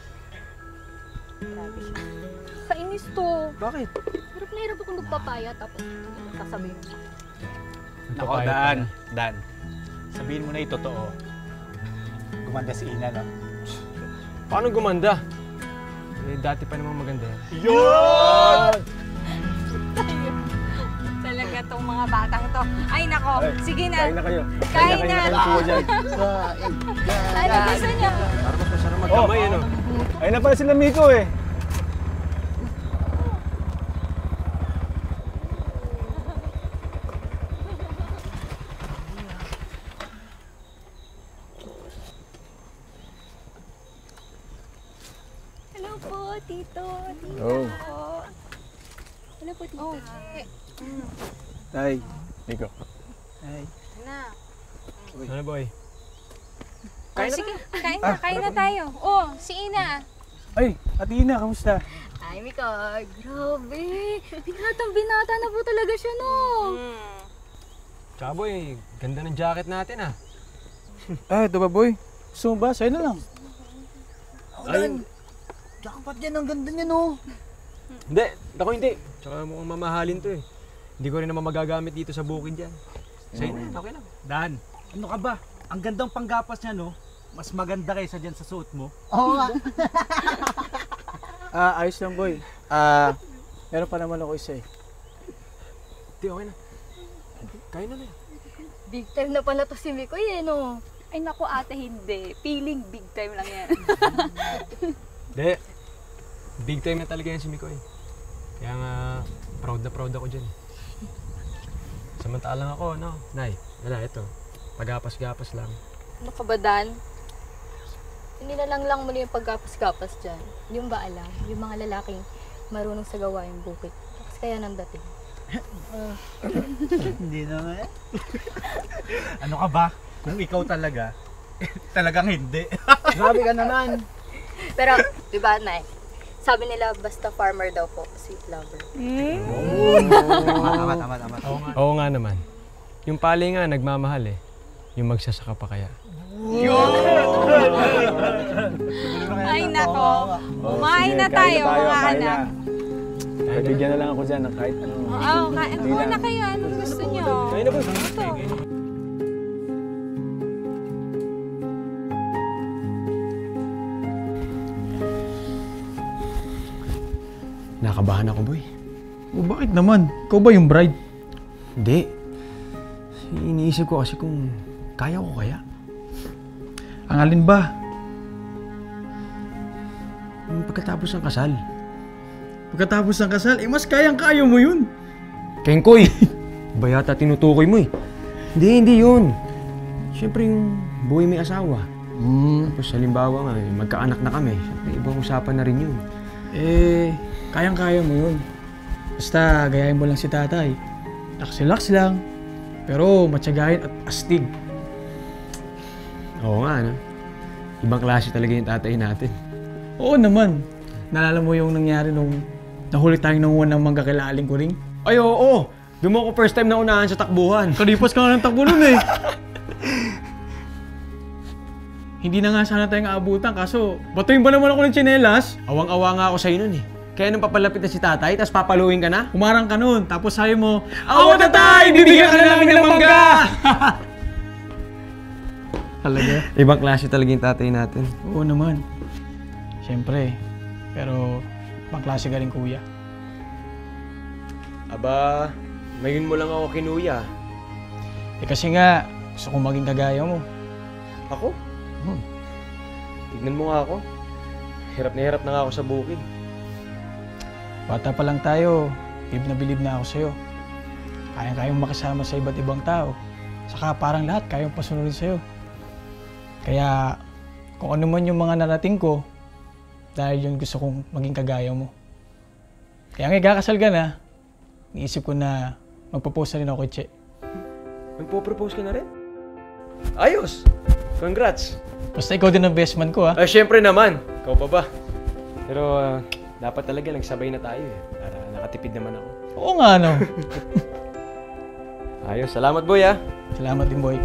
Kainis to. Bakit? Hirap na hirap ako magpapaya tapos sasabihin mo. Nako, Dan. Dan. Sabihin mo na yung totoo. Gumanda si Ina, no? Paano gumanda? Eh, dati pa namang maganda yan. Yun! Talaga tong mga batang to. Ay, nako. Ay, Sige na. Kain na kayo. Kain kayo na. kayo kuha dyan. Ano gusto niya? Para mas masarap magkamay, ano? Ayun na pala sila Miko eh. Hello po, Tito. Tita. Oh. Hello po, Tito. Oh, Tay, Miko. Ay. na. Ano, boy? Kain na sige, kain na, kain na tayo. Oh, si Ina. Ay, Ate Ina, kamusta? Ay, Miko. Grabe. Binatang binata na po talaga siya, no? Hmm. Tsaka, boy, ganda ng jacket natin, ah. Ah, ito ba, boy? Gusto mo ba? Sa'yo na lang. Ako Dan. Jackpot yan, ang ganda niya no. Hindi, ako hindi. Tsaka mukhang mamahalin to, eh. Hindi ko rin naman magagamit dito sa bukid yan. Sa'yo na, okay lang. Dan, ano ka ba? Ang gandang panggapas niya, no? Mas maganda kaysa dyan sa suot mo. Oo nga. Ah, ayos lang, boy. Ah, meron pa naman ako isa eh. Hindi, okay na. Kain na na yan. Big time na pala to si Miko, eh, no? Ay, naku, ate, hindi. Feeling big time lang yan. Hindi. Big time na talaga yan si Miko, eh. Kaya nga, proud na proud ako dyan. Samantalang ako, no? Nay, wala, ito. Pagapas-gapas lang. Ano ka ba, Dan? Inilalang lang mo na yung paggapas-gapas dyan. Yung ba alam, yung mga lalaking marunong sa gawaing bukid. Tapos kaya nang dating. Hindi naman. Ano ka ba? Kung ikaw talaga, talagang hindi. Grabe ka naman. Pero, di ba, Nay? Sabi nila, basta farmer daw po, sweet lover. Tama, tama, tama. Oo nga. Oo nga naman. Yung pali nga, nagmamahal eh. Yung magsasaka pa kaya. Ay, nako. Kumain na tayo, mga anak. Bibigyan na lang ako dyan ng kahit ano. Oo, kain po na kayo. Anong gusto niyo? Kain na po. Ito. Nakabahan ako, boy. O bakit naman? Ikaw ba yung bride? Hindi. Iniisip ko kasi kung kaya ko kaya. Ang alin ba? Yung pagkatapos ng kasal. Pagkatapos ng kasal, eh mas kayang-kaya mo yun. Kengkoy! Ba yata tinutukoy mo eh. Hindi, hindi yun. Siyempre yung buhay may asawa. Hmm. Tapos halimbawa nga, eh, magkaanak na kami. Siyempre ibang usapan na rin yun. Eh, kayang-kaya mo yun. Basta gayahin mo lang si tatay. Relax-relax lang. Pero matsagahin at astig. Oo nga, no? Ibang klase talaga yung tatay natin. Oo naman. Naalala mo yung nangyari nung nahuli tayong nanguha ng mangga kay Aling Kuring? Ay, oo! oo. Doon mo ako first time na unahan sa takbuhan. Kalipas ka nga ng takbo nun eh. Hindi na nga sana tayong aabutan kaso batuin ba naman ako ng tsinelas? Awang-awa nga ako sa'yo nun eh. Kaya nung papalapit na si tatay, tapos papaluin ka na? Umarang ka nun, tapos sabi mo, Awa tatay! Bibigyan ka na namin ng mangga! Talaga? Ibang klase talaga yung tatay natin. Oo naman. Siyempre, Pero, pang klase ka rin kuya. Aba, ngayon mo lang ako kinuya. Eh kasi nga, gusto kong maging kagaya mo. Ako? Hmm. Tignan mo nga ako. Hirap na hirap na nga ako sa bukid. Bata pa lang tayo, bilib na bilib na ako sa'yo. Kayang-kayang makisama sa iba't ibang tao. Saka parang lahat kayang pasunodin sa'yo. Kaya kung ano man yung mga narating ko, dahil yun gusto kong maging kagaya mo. Kaya ngayon kakasal ka na, niisip ko na magpropose na rin ako kay Che. Magpo-propose ka na rin? Ayos! Congrats! Basta ikaw din ang best man ko, ha? Ay, syempre naman! Ikaw pa ba? Pero uh, dapat talaga nagsabay na tayo eh. Para nakatipid naman ako. Oo nga, no? Ayos. Salamat, boy, ha? Salamat din, boy.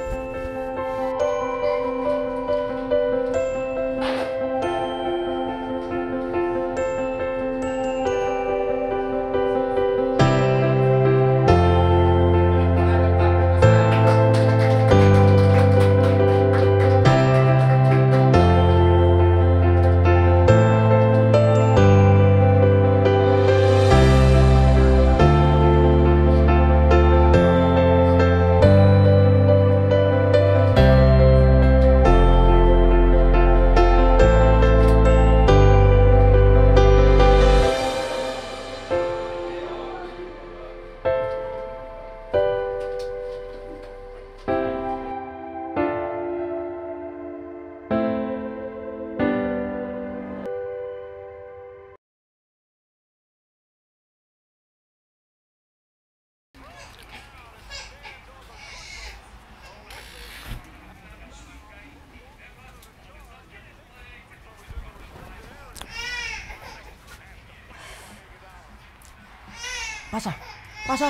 Pasa! Pasa!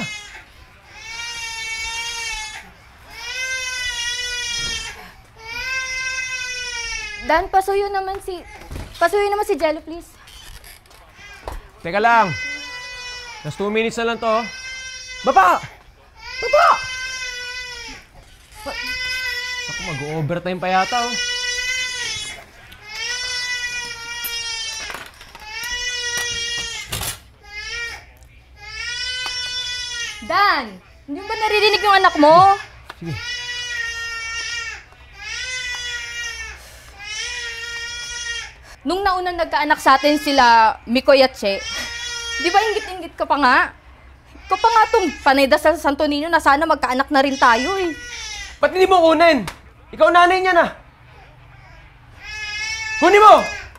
Dan, pasuyo naman si... Pasuyo naman si Jello, please. Teka lang. Last two minutes na lang to. Baba! Baba! Ako, mag-overtime pa yata, oh. Dan! Hindi ba naririnig yung anak mo? Sige. Nung naunang nagkaanak sa atin sila Mikoy at Che, di ba inggit-inggit ka pa nga? Ikaw pa nga itong panay dasal sa Santo Niño na sana magkaanak na rin tayo eh. Ba't hindi mo kunin? Ikaw nanay niya na. Kunin mo!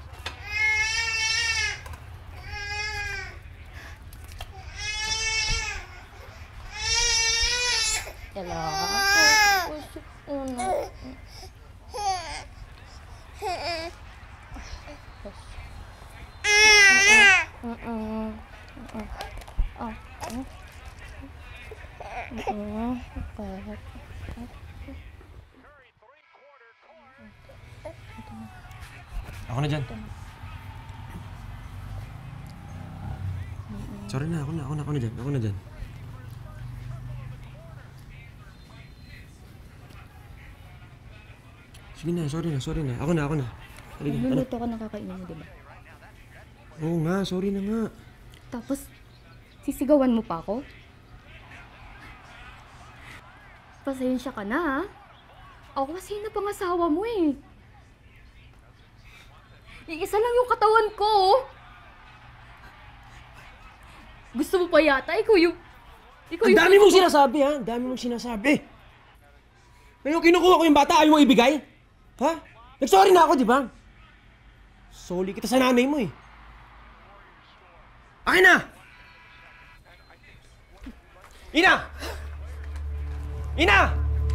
Ako na dyan. Sorry na, ako na, ako na, ako na dyan, ako na dyan. Sige na, sorry na, sorry na. Ako na, ako na. Halika, ano? Luluto ka ng kakainin mo, di ba? Oo nga, sorry na nga. Tapos, sisigawan mo pa ako? Pasensya ka na, ha? Ako kasi na pang asawa mo, eh. Iisa lang yung katawan ko, oh. Gusto mo pa yata, ikaw yung... Ikaw Ang yung... dami mong sinasabi, ha? Ang dami mong sinasabi. Ngayon, kinukuha ko yung bata, ayaw mo ibigay? Ha? Nag-sorry na ako, di ba? Sorry kita sa nanay mo, eh. Akin na! Ina! Ina!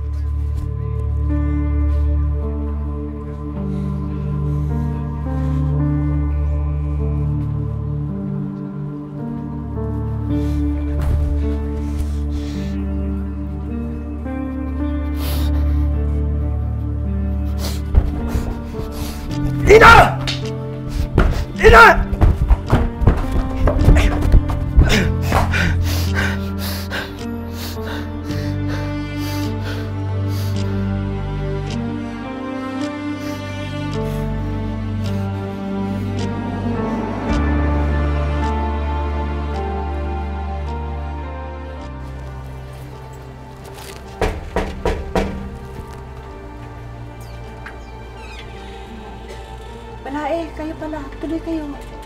Ina! Ina! Wala eh, kayo pala. Tuloy kayo.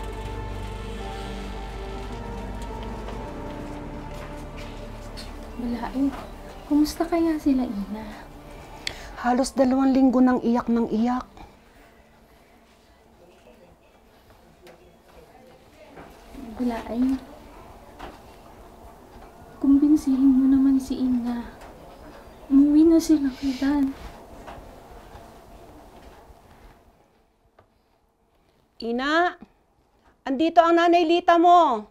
Balain, kumusta kaya sila, Ina? Halos dalawang linggo nang iyak ng iyak. Balain, kumbinsihin mo naman si Ina. Umuwi na sila kay Dan. Ina, andito ang nanay Lita mo.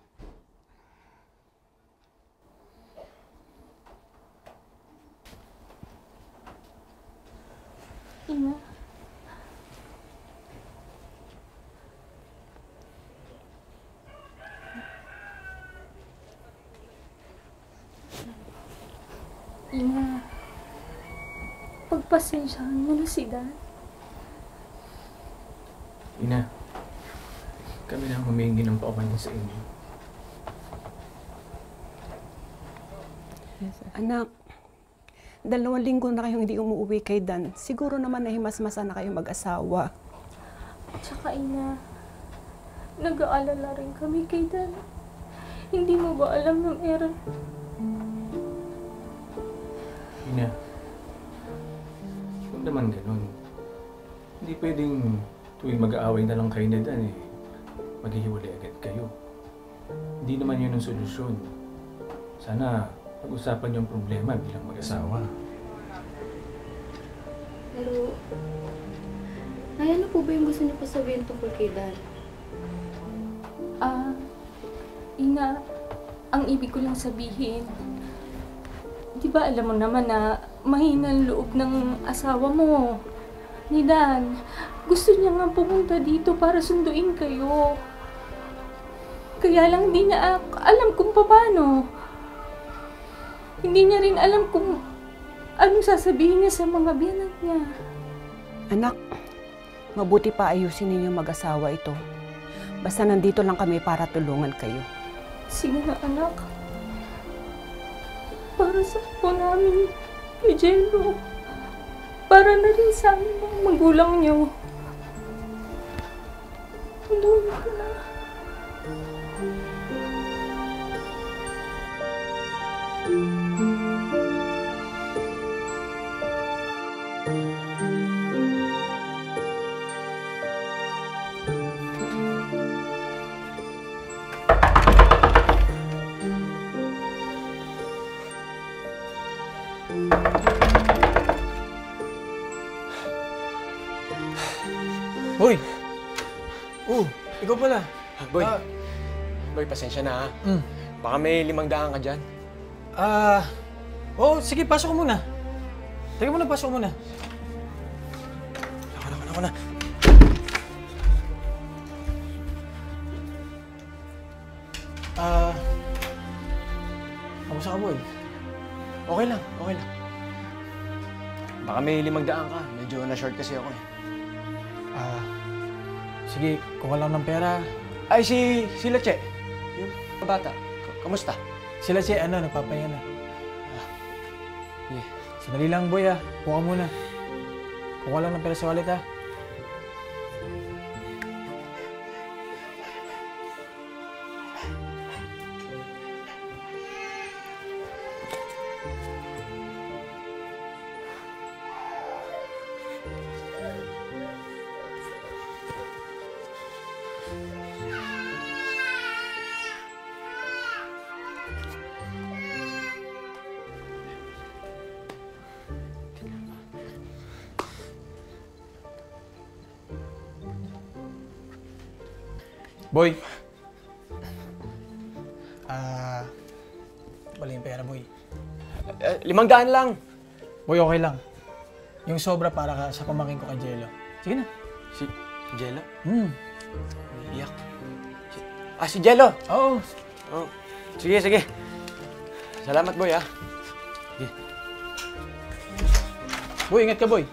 Ina. Ina. Pagpasensyahan mo na si Dan. Ina, kami na humingi ng paumanhin sa inyo. Anak, dalawang linggo na kayong hindi umuwi kay Dan. Siguro naman nahimasmasa na kayong mag-asawa. Tsaka Ina, nag-aalala rin kami kay Dan. Hindi mo ba alam ng era? Ina, huwag naman ganun. Hindi pwedeng tuwing mag-aaway na lang kayo na Dan eh, maghihiwalay agad kayo. Hindi naman yun ang solusyon. Sana pag-usapan yung problema bilang mag-asawa. Pero, Nay, ano po ba yung gusto niyo pa sabihin tungkol kay Dan? Ah, Ina, ang ibig ko lang sabihin, di ba alam mo naman na mahina ang loob ng asawa mo, ni Dan. Gusto niya nga pumunta dito para sunduin kayo. Kaya lang hindi niya alam kung paano. Hindi niya rin alam kung anong sasabihin niya sa mga biyanan niya. Anak, mabuti pa ayusin ninyo mag-asawa ito. Basta nandito lang kami para tulungan kayo. Sige na, anak. Para sa po namin kay Jello. Para na rin sa amin mga magulang niyo. Tulungan ko na. Boy! Oh, ikaw pala. Boy, Ah, boy, pasensya na ha. Mm. Baka may limang daan ka dyan. Ah, oh, sige, pasok ko muna. Teka muna, pasok ko muna. Ako na, ako na. Ah, kamusta ka, boy? Okay lang, okay lang. Baka may limang daan ka. Medyo na-short kasi ako eh. Ah, sige, kuha lang ng pera. Ay, si, si Lache. Yung bata. K- Kamusta? Sila si, ano, nagpapahinga na. Ah, yeah. Sandali lang, boy, ah. Kuha muna. Kuha lang ng pera sa wallet, ah. Boy. Ah, wala yung pera, boy. Uh, limang daan lang. Boy, okay lang. Yung sobra para ka sa pamangkin ko kay Jello. Sige na. Si Jello? Hmm. Iyak. Si, ah, si Jello? Oo. Oh. Sige, sige. Salamat, boy, ah. Sige. Boy, ingat ka, boy.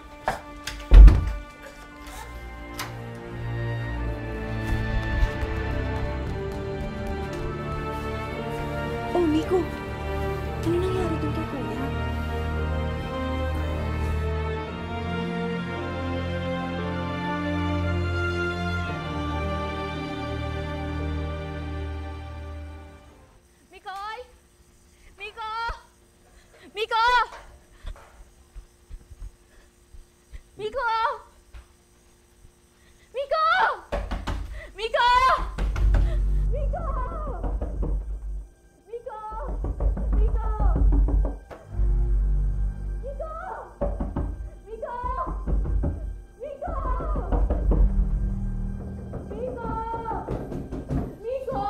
Oh, Miko. Ano nangyari dun kay Kuya? Miko! Miko! Miko! Miko! Miko! Miko! Miko! Miko! Miko! Miko! Miko!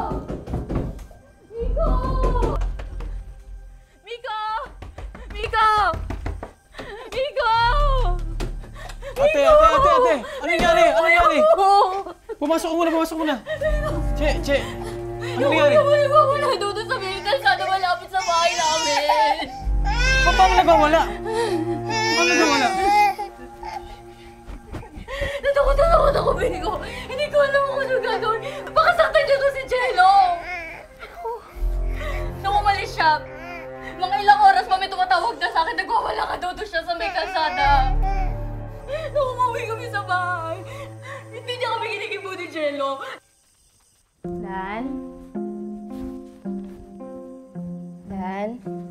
Miko! Miko! Miko! Miko! Ate, ate, ate, ate! Ano nangyari? Ano nangyari? Pumasok ka muna, pumasok ka muna! Che, Che! Ano nangyari? Yung kuya mo wala doon sa medical sana malapit sa bahay namin. Paano nagwawala? Paano nagwawala? Natakot na takot ako, Miko. Hindi ko alam kung ano gagawin. Baka saktan niya to si Jello. Nung umalis siya, mga ilang oras pa may tumatawag na sa akin, nagwawala ka daw doon siya sa may kalsada. Nung umuwi kami sa bahay, hindi niya kami kinikibo ni Jello. Dan? Dan?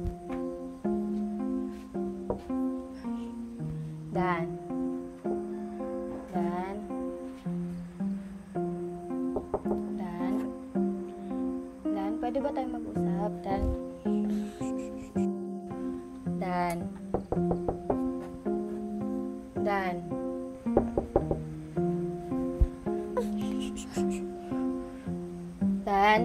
Dan? Dan? Dan? Dan, pwede ba tayo mag-usap? Dan? Dan? Dan? Dan?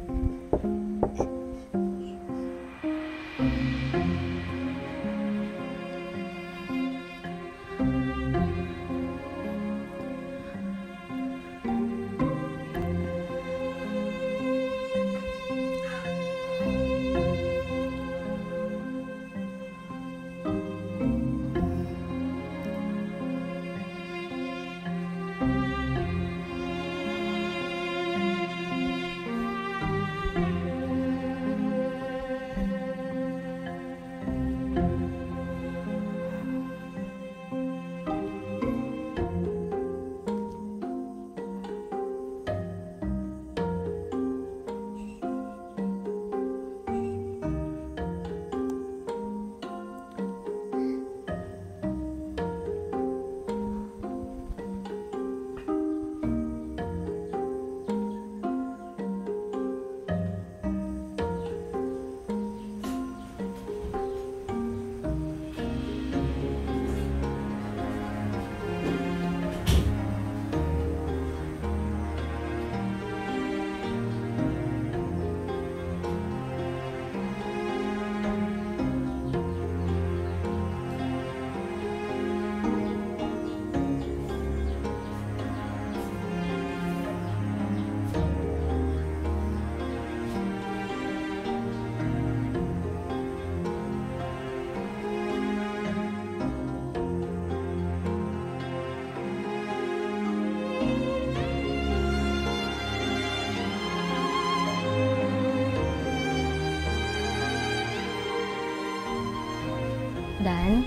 Dan?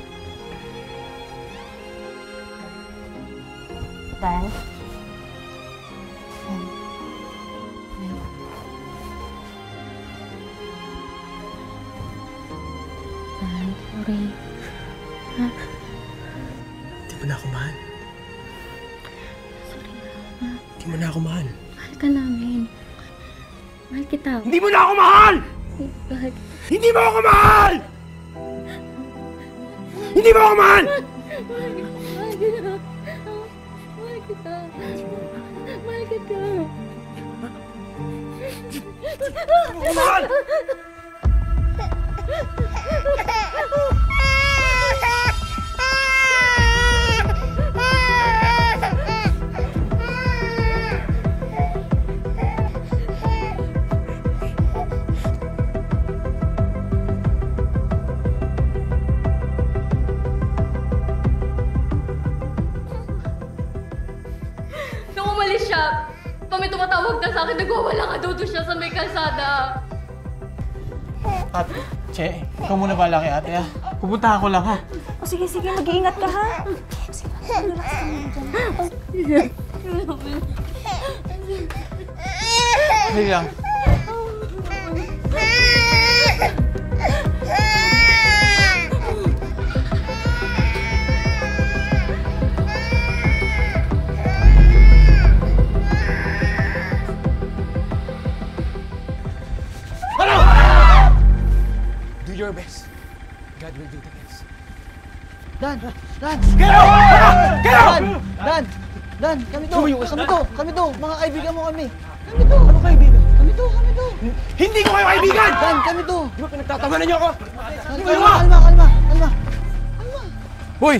Dan? Dan? Dan? Dan, sorry. Ha? Di mo na ako mahal. Sorry na. Ha? Di mo na ako mahal. Mahal ka namin. Mahal kita. Hindi mo na ako mahal! Bakit? Hindi mo ako mahal! Hindi mo ako mahal! Mahal kita. Mahal kita. Mahal kita. Hindi mo mahal! Nung umalis siya, pa may tumatawag na sa akin, nagwawala ka daw doon siya sa may kalsada. Ate, Che, ikaw muna bala kay ate ha. Pupunta ako lang ha. O sige, sige, mag-iingat ka ha. Sige, relax ka naman dyan. Sige lang. Dan! Dan! Get out! Get out! Dan! Dan! Dan! Kami to! Sumayo ka sa Kami akin. to! Kami to! Mga kaibigan mo kami! Kami to! Ano kaibigan? Kami to! Kami to! Hindi ko kayo kaibigan! Dan! Kami to! Di ba pinagtatawanan niyo ako? Dan, kalma! Kalma! Kalma! Kalma! Boy!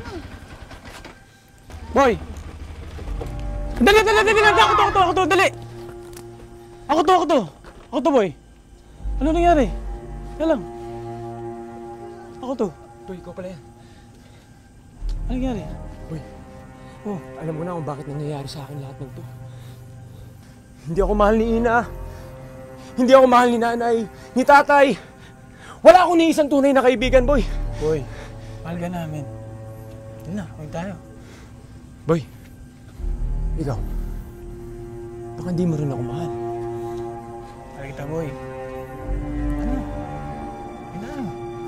Boy! Dali, dali, dali, dali! Ako to, ako to, ako to, dali! Ako to, ako to! Ako to, boy! Ano nangyari? Yan lang. Ako to. Boy, ikaw pala yan. Ano nangyari? Boy, oh, alam mo na kung bakit nangyayari sa akin lahat ng to. Hindi ako mahal ni Ina. Hindi ako mahal ni Nanay, ni Tatay. Wala akong ni isang tunay na kaibigan, boy. Boy, mahal ka namin. Yun na, huwag tayo. Boy, ikaw, baka hindi mo rin ako mahal. Mahal kita, boy. Ano? Yun na.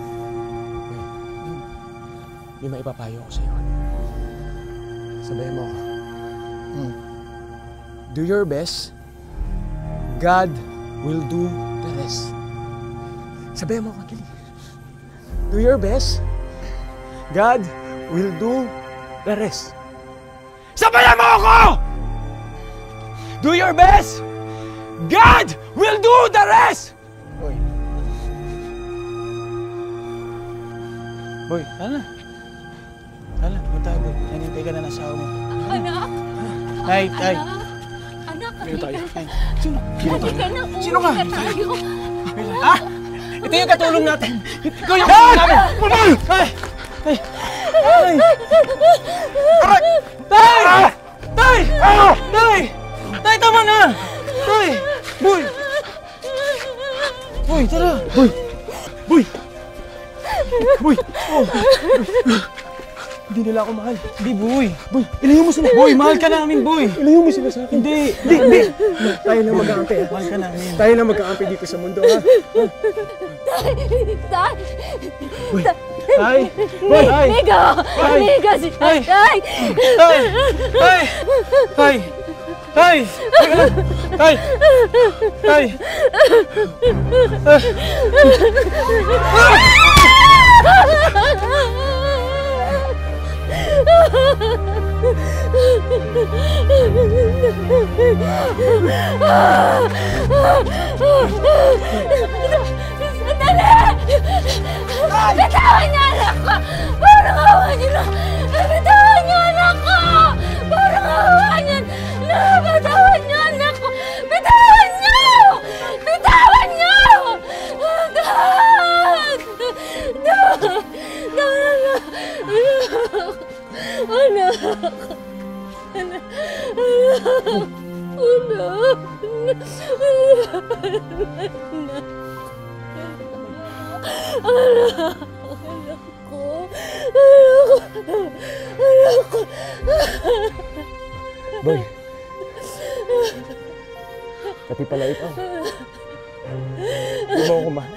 May maipapayo ako sa'yo. Sabayan mo ako. Hmm. Do your best. God will do the rest. Sabayan mo ako, dali. Do your best. God will do the rest. Sabayan mo ako! Do your best. God will do the rest! Boy. Boy, ano na? Ano, huwag tayo, boy. Nanintay ka na ng asawa mo. Anak! Tay, tay. Anak, Dito tayo. halika. Sino? Sino to? Halika na, Sino ka? uuwi na tayo. Ha? Ito yung katulong natin. Ikaw yung Tay! katulong namin. Pumal! Tay! Tay! Tay! Aray! Tay! Tay! Tay! Tay, tama na! Tay! Boy! Boy, tara! Boy! Boy! Boy! Oh! Hindi nila ako mahal. Hindi, boy. Boy, ilayo mo sila. Boy, mahal ka namin, boy. Ilayo mo sila sa akin. Hindi. Hindi, hindi. Tayo lang mag-aampi, ha? Mahal ka namin. Tayo lang mag-aampi dito sa mundo, ha? Tay! Tay! Boy! Tay! Boy! Tay! Migo! Tay! Migo si Tay! Tay! Tay! Tay! Tay! Tay! Tay! Tay! Sandali! Bitawan niyo anak ko! Parang awa niyo na! Bitawan niyo anak ko! Parang awa niyo na! Bitawan niyo anak ko! Bitawan niyo! Bitawan niyo! Dad! Dad! Dad! Anak! Anak! Anak! Anak! Anak! Anak ko! Anak ko! Anak ko! Boy. Pati pala ikaw. Hindi mo ako mahal.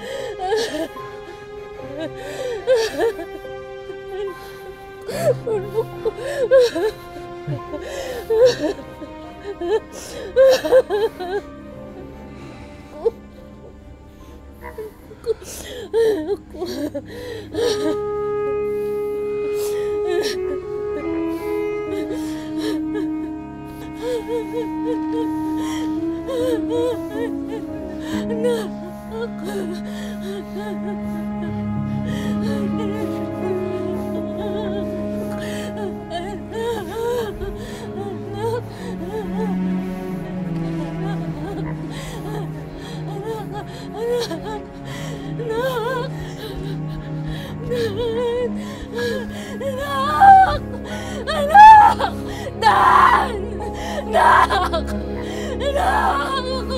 Anak! Anak! Dan! Anak! Anak!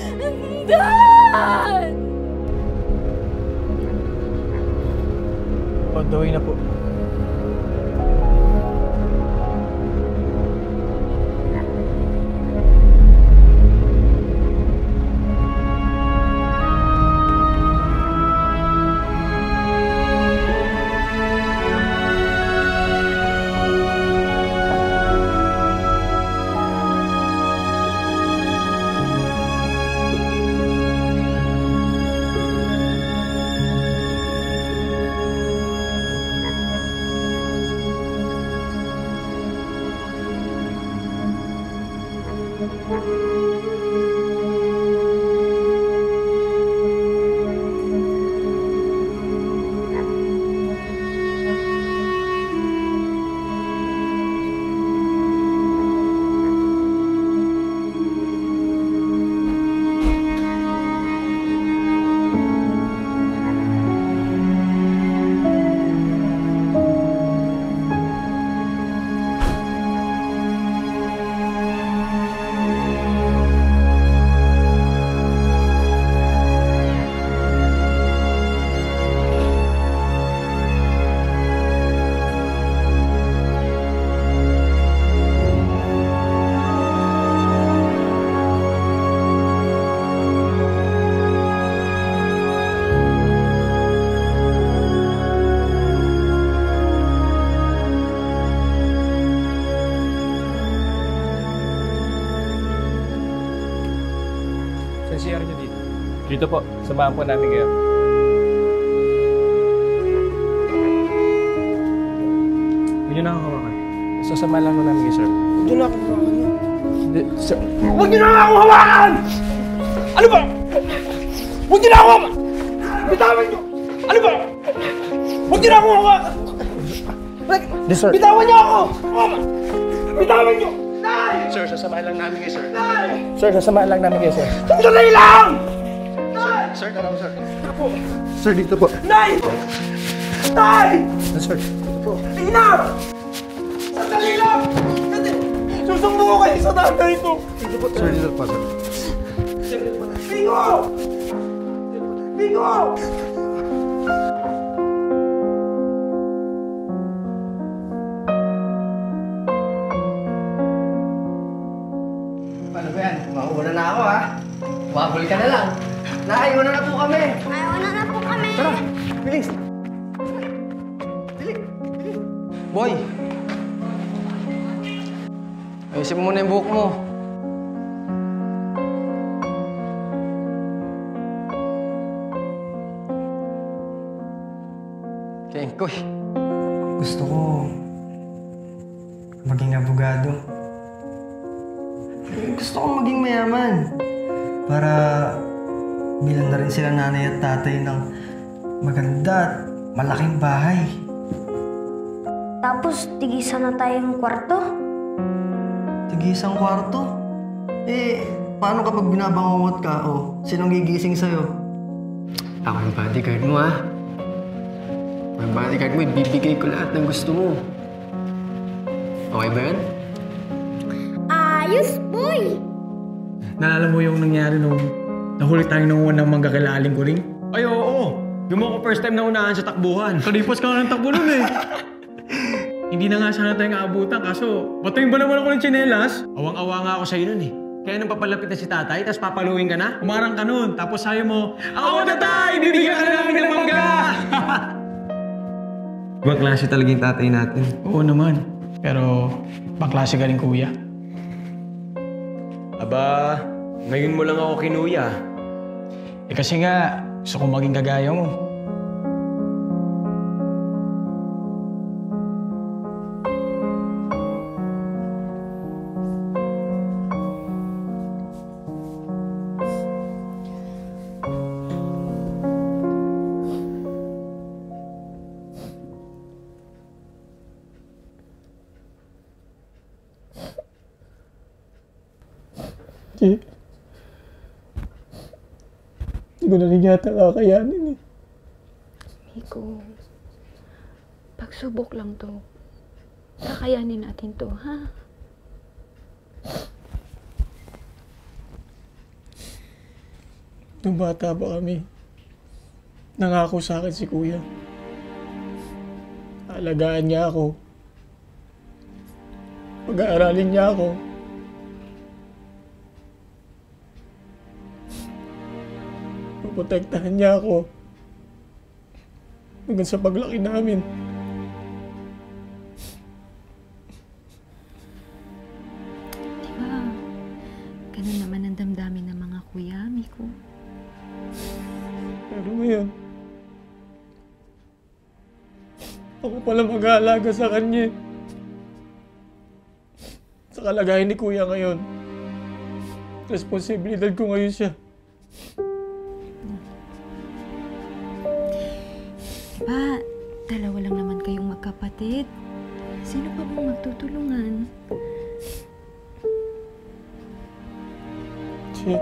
Dan! On the way na po. C R niyo dito. Dito po, samahan po namin kayo. Huwag niyo na ako hawakan. Sasama lang namin kayo, sir. Huwag niyo na ako hawakan. Hindi, sir. Huwag niyo na ako hawakan! Ano ba? Huwag niyo na ako hawakan! Bitawan niyo! Ano ba? Huwag niyo na ako hawakan! Yes, sir. Bitawan niyo ako! Bitawan niyo! Nay! Sir, sasamahan lang namin kayo, sir. Nay! Sir, sasamahan lang namin kayo, sir. Sandali lang! Sir, tara po, sir. Po. Sir, dito po. Nay! Nay! Yes, sir. Dito po. Ina! Sandali lang! Kasi susumbong ko kayo sa tatay ko. Dito po, sir. Dito po, sir. Bingo! Bingo! Paano ba yan? Mauna na ako ha. Wabol ka na lang. Nay, una na po kami. Ay, una na po kami. Tara, bilis. Bilis, bilis. Boy! Ayusin mo muna yung buhok mo. Kengkoy, gusto ko maging abogado. Gusto ko maging mayaman. Para bilang na rin sila nanay at tatay ng maganda at malaking bahay. Tapos, tigisan na tayong kwarto. Tigisang kwarto? Eh, paano kapag binabangungot ka? O, sinong gigising sa'yo? Ako yung bodyguard mo, ha? Yung bodyguard mo, ibibigay ko lahat ng gusto mo. Okay ba yan? Ayos, boy! Naalala mo yung nangyari nung nahuli tayo nung unang manggakilaaling ko rin? Ay, oo! Yung mo ko first time na unahan sa takbuhan. Kalipos ka ng takbo nun eh. Hindi na nga sana tayo naabutan kaso patayin ba naman ako ng tsinelas? Awang-awa nga ako sa'yo nun eh. Kaya nung papalapit na si tatay, tapos papaluin ka na, umarang ka nun. Tapos sayo mo, ako tatay! Bibigyan ka na namin ng mangga! Ibang klase talaga yung tatay natin. Oo naman. Pero pangklase ka rin kuya. Aba, ngayon mo lang ako kinuya. Eh kasi nga, gusto kong maging kagaya mo. Hindi. Hindi ko na rin yata kakayanin eh. Miko, pagsubok lang to. Kakayanin natin to, ha? Nung bata pa kami, nangako sa akin si kuya. Alagaan niya ako. Pag-aaralin niya ako. Protektahan niya ako hanggang sa paglaki namin. Diba, ganun naman ang damdamin ng mga kuya, Miko. Pero ngayon, ako pala mag-aalaga sa kanya. Sa kalagayan ni kuya ngayon, responsibilidad ko ngayon siya. Diba, dalawa lang naman kayong magkapatid. Sino pa bang magtutulungan? Che,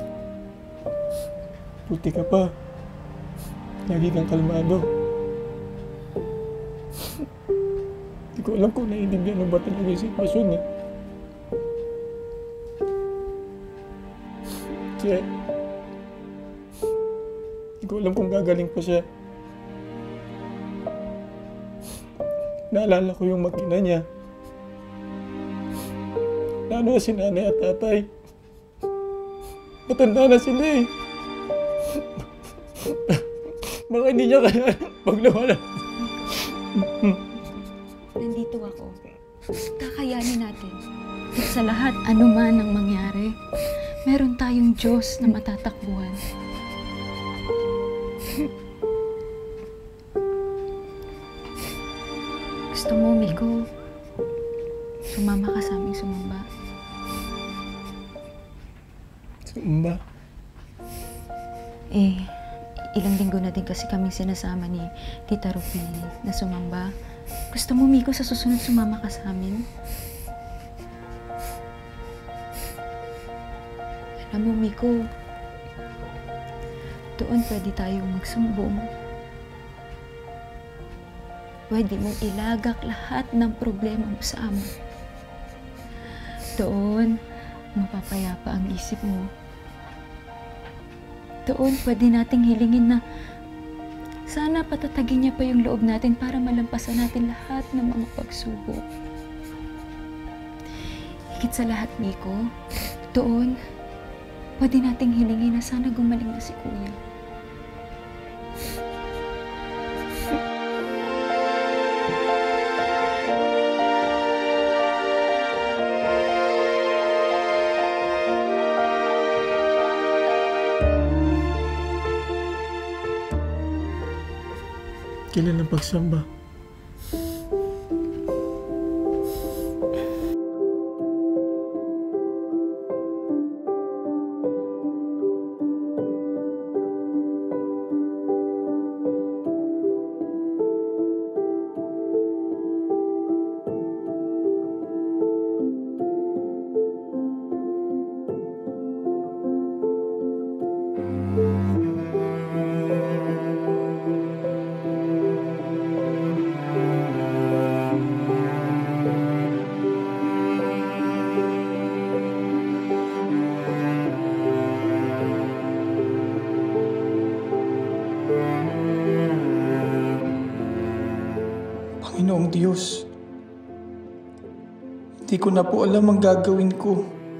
buti ka pa. Lagi kang kalmado. Hindi ko alam kung naiintindihan mo ba talaga yung sitwasyon eh. Che, hindi ko alam kung gagaling pa siya. Naalala ko yung mag-ina niya. Lalo na si nanay at tatay. Matanda na sila eh. Baka hindi niya kaya pag nawala. Nandito ako. Kakayanin natin. At sa lahat, anuman ang mangyari, meron tayong Diyos na matatakbuhan. Gusto mo, Miko, sumama ka sa aming sumamba? Sumamba? Eh, ilang linggo na din kasi kaming sinasama ni Tita Rupi na sumamba. Gusto mo, Miko, sa susunod sumama ka sa amin? Alam mo, Miko, doon pwede tayong magsumbong. Pwede mong ilagak lahat ng problema mo sa Ama. Doon, mapapayapa ang isip mo. Doon, pwede nating hilingin na sana patatagin niya pa yung loob natin para malampasan natin lahat ng mga pagsubok. Higit sa lahat, Miko, doon, pwede nating hilingin na sana gumaling na si Kuya. Kailan ang pagsamba? Panginoong Diyos, hindi ko na po alam ang gagawin ko.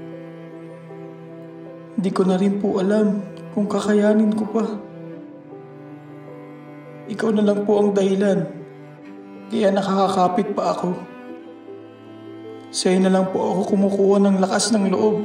Hindi ko na rin po alam kung kakayanin ko pa. Ikaw na lang po ang dahilan, kaya nakakakapit pa ako. Sa'yo na lang po ako kumukuha ng lakas ng loob.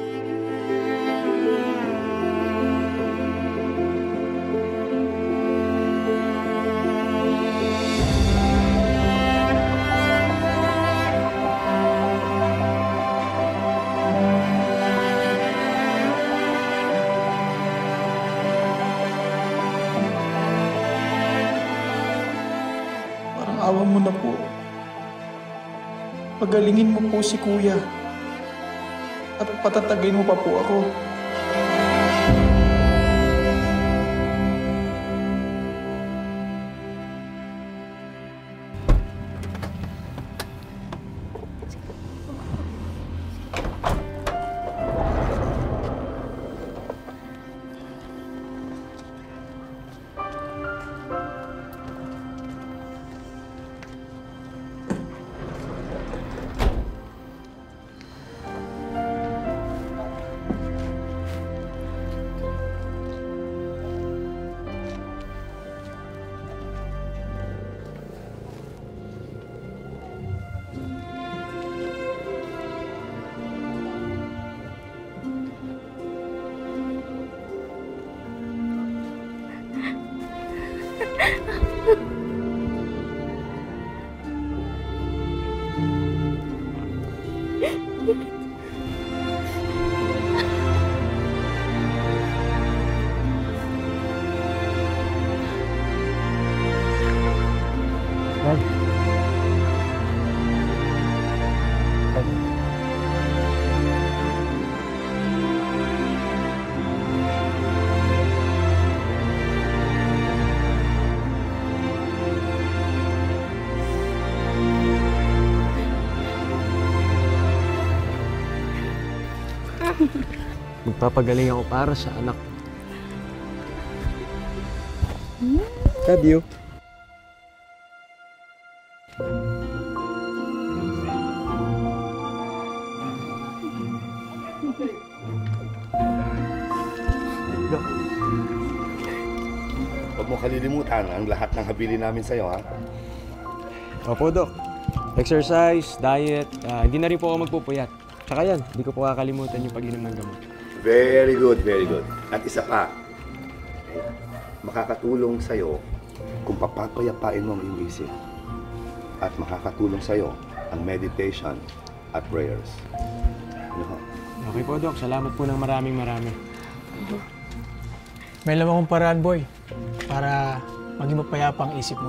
Awa mo na po. Pagalingin mo po si Kuya. At patatagin mo pa po ako. Magpapagaling ako para sa anak. Love you. Huwag mo kalilimutan ang lahat ng habilin namin sa'yo, ha? Opo, Dok. Exercise, diet, ah, hindi na rin po ako magpupuyat. Tsaka yan, hindi ko po kakalimutan yung pag-inom ng gamot. Very good, very good. At isa pa, makakatulong sa'yo kung papapayapain mo ang iyong isip. At makakatulong sa'yo ang meditation at prayers. Ano ho? Okay po, Dok. Salamat po ng maraming marami. May lamang akong paraan, boy, para maging mapayapa ang isip mo.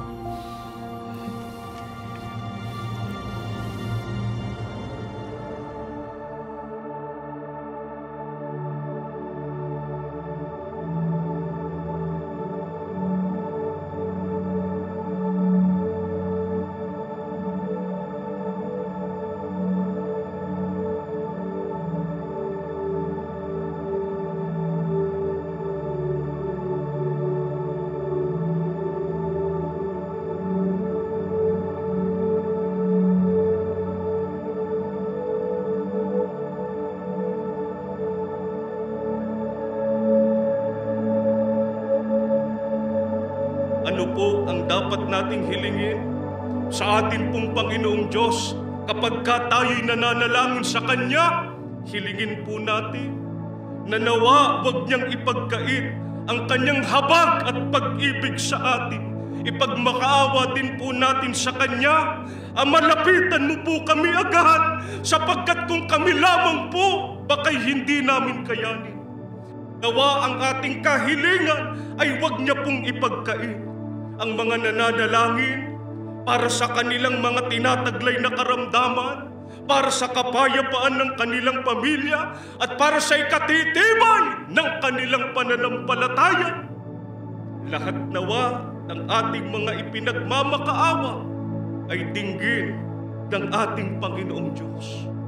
Ano po ang dapat nating hilingin sa atin pong Panginoong Diyos kapag ka tayo'y nananalangin sa Kanya? Hilingin po natin na nawa huwag niyang ipagkait ang Kanyang habag at pag-ibig sa atin. Ipagmakaawa din po natin sa Kanya. Amalapitan mo po kami agad sapagkat kung kami lamang po, baka'y hindi namin kayanin. Nawa ang ating kahilingan ay huwag niya pong ipagkait ang mga nananalangin para sa kanilang mga tinataglay na karamdaman, para sa kapayapaan ng kanilang pamilya, at para sa ikatitibay ng kanilang pananampalataya. Lahat nawa ng ating mga ipinagmamakaawa ay dinggin ng ating Panginoong Diyos.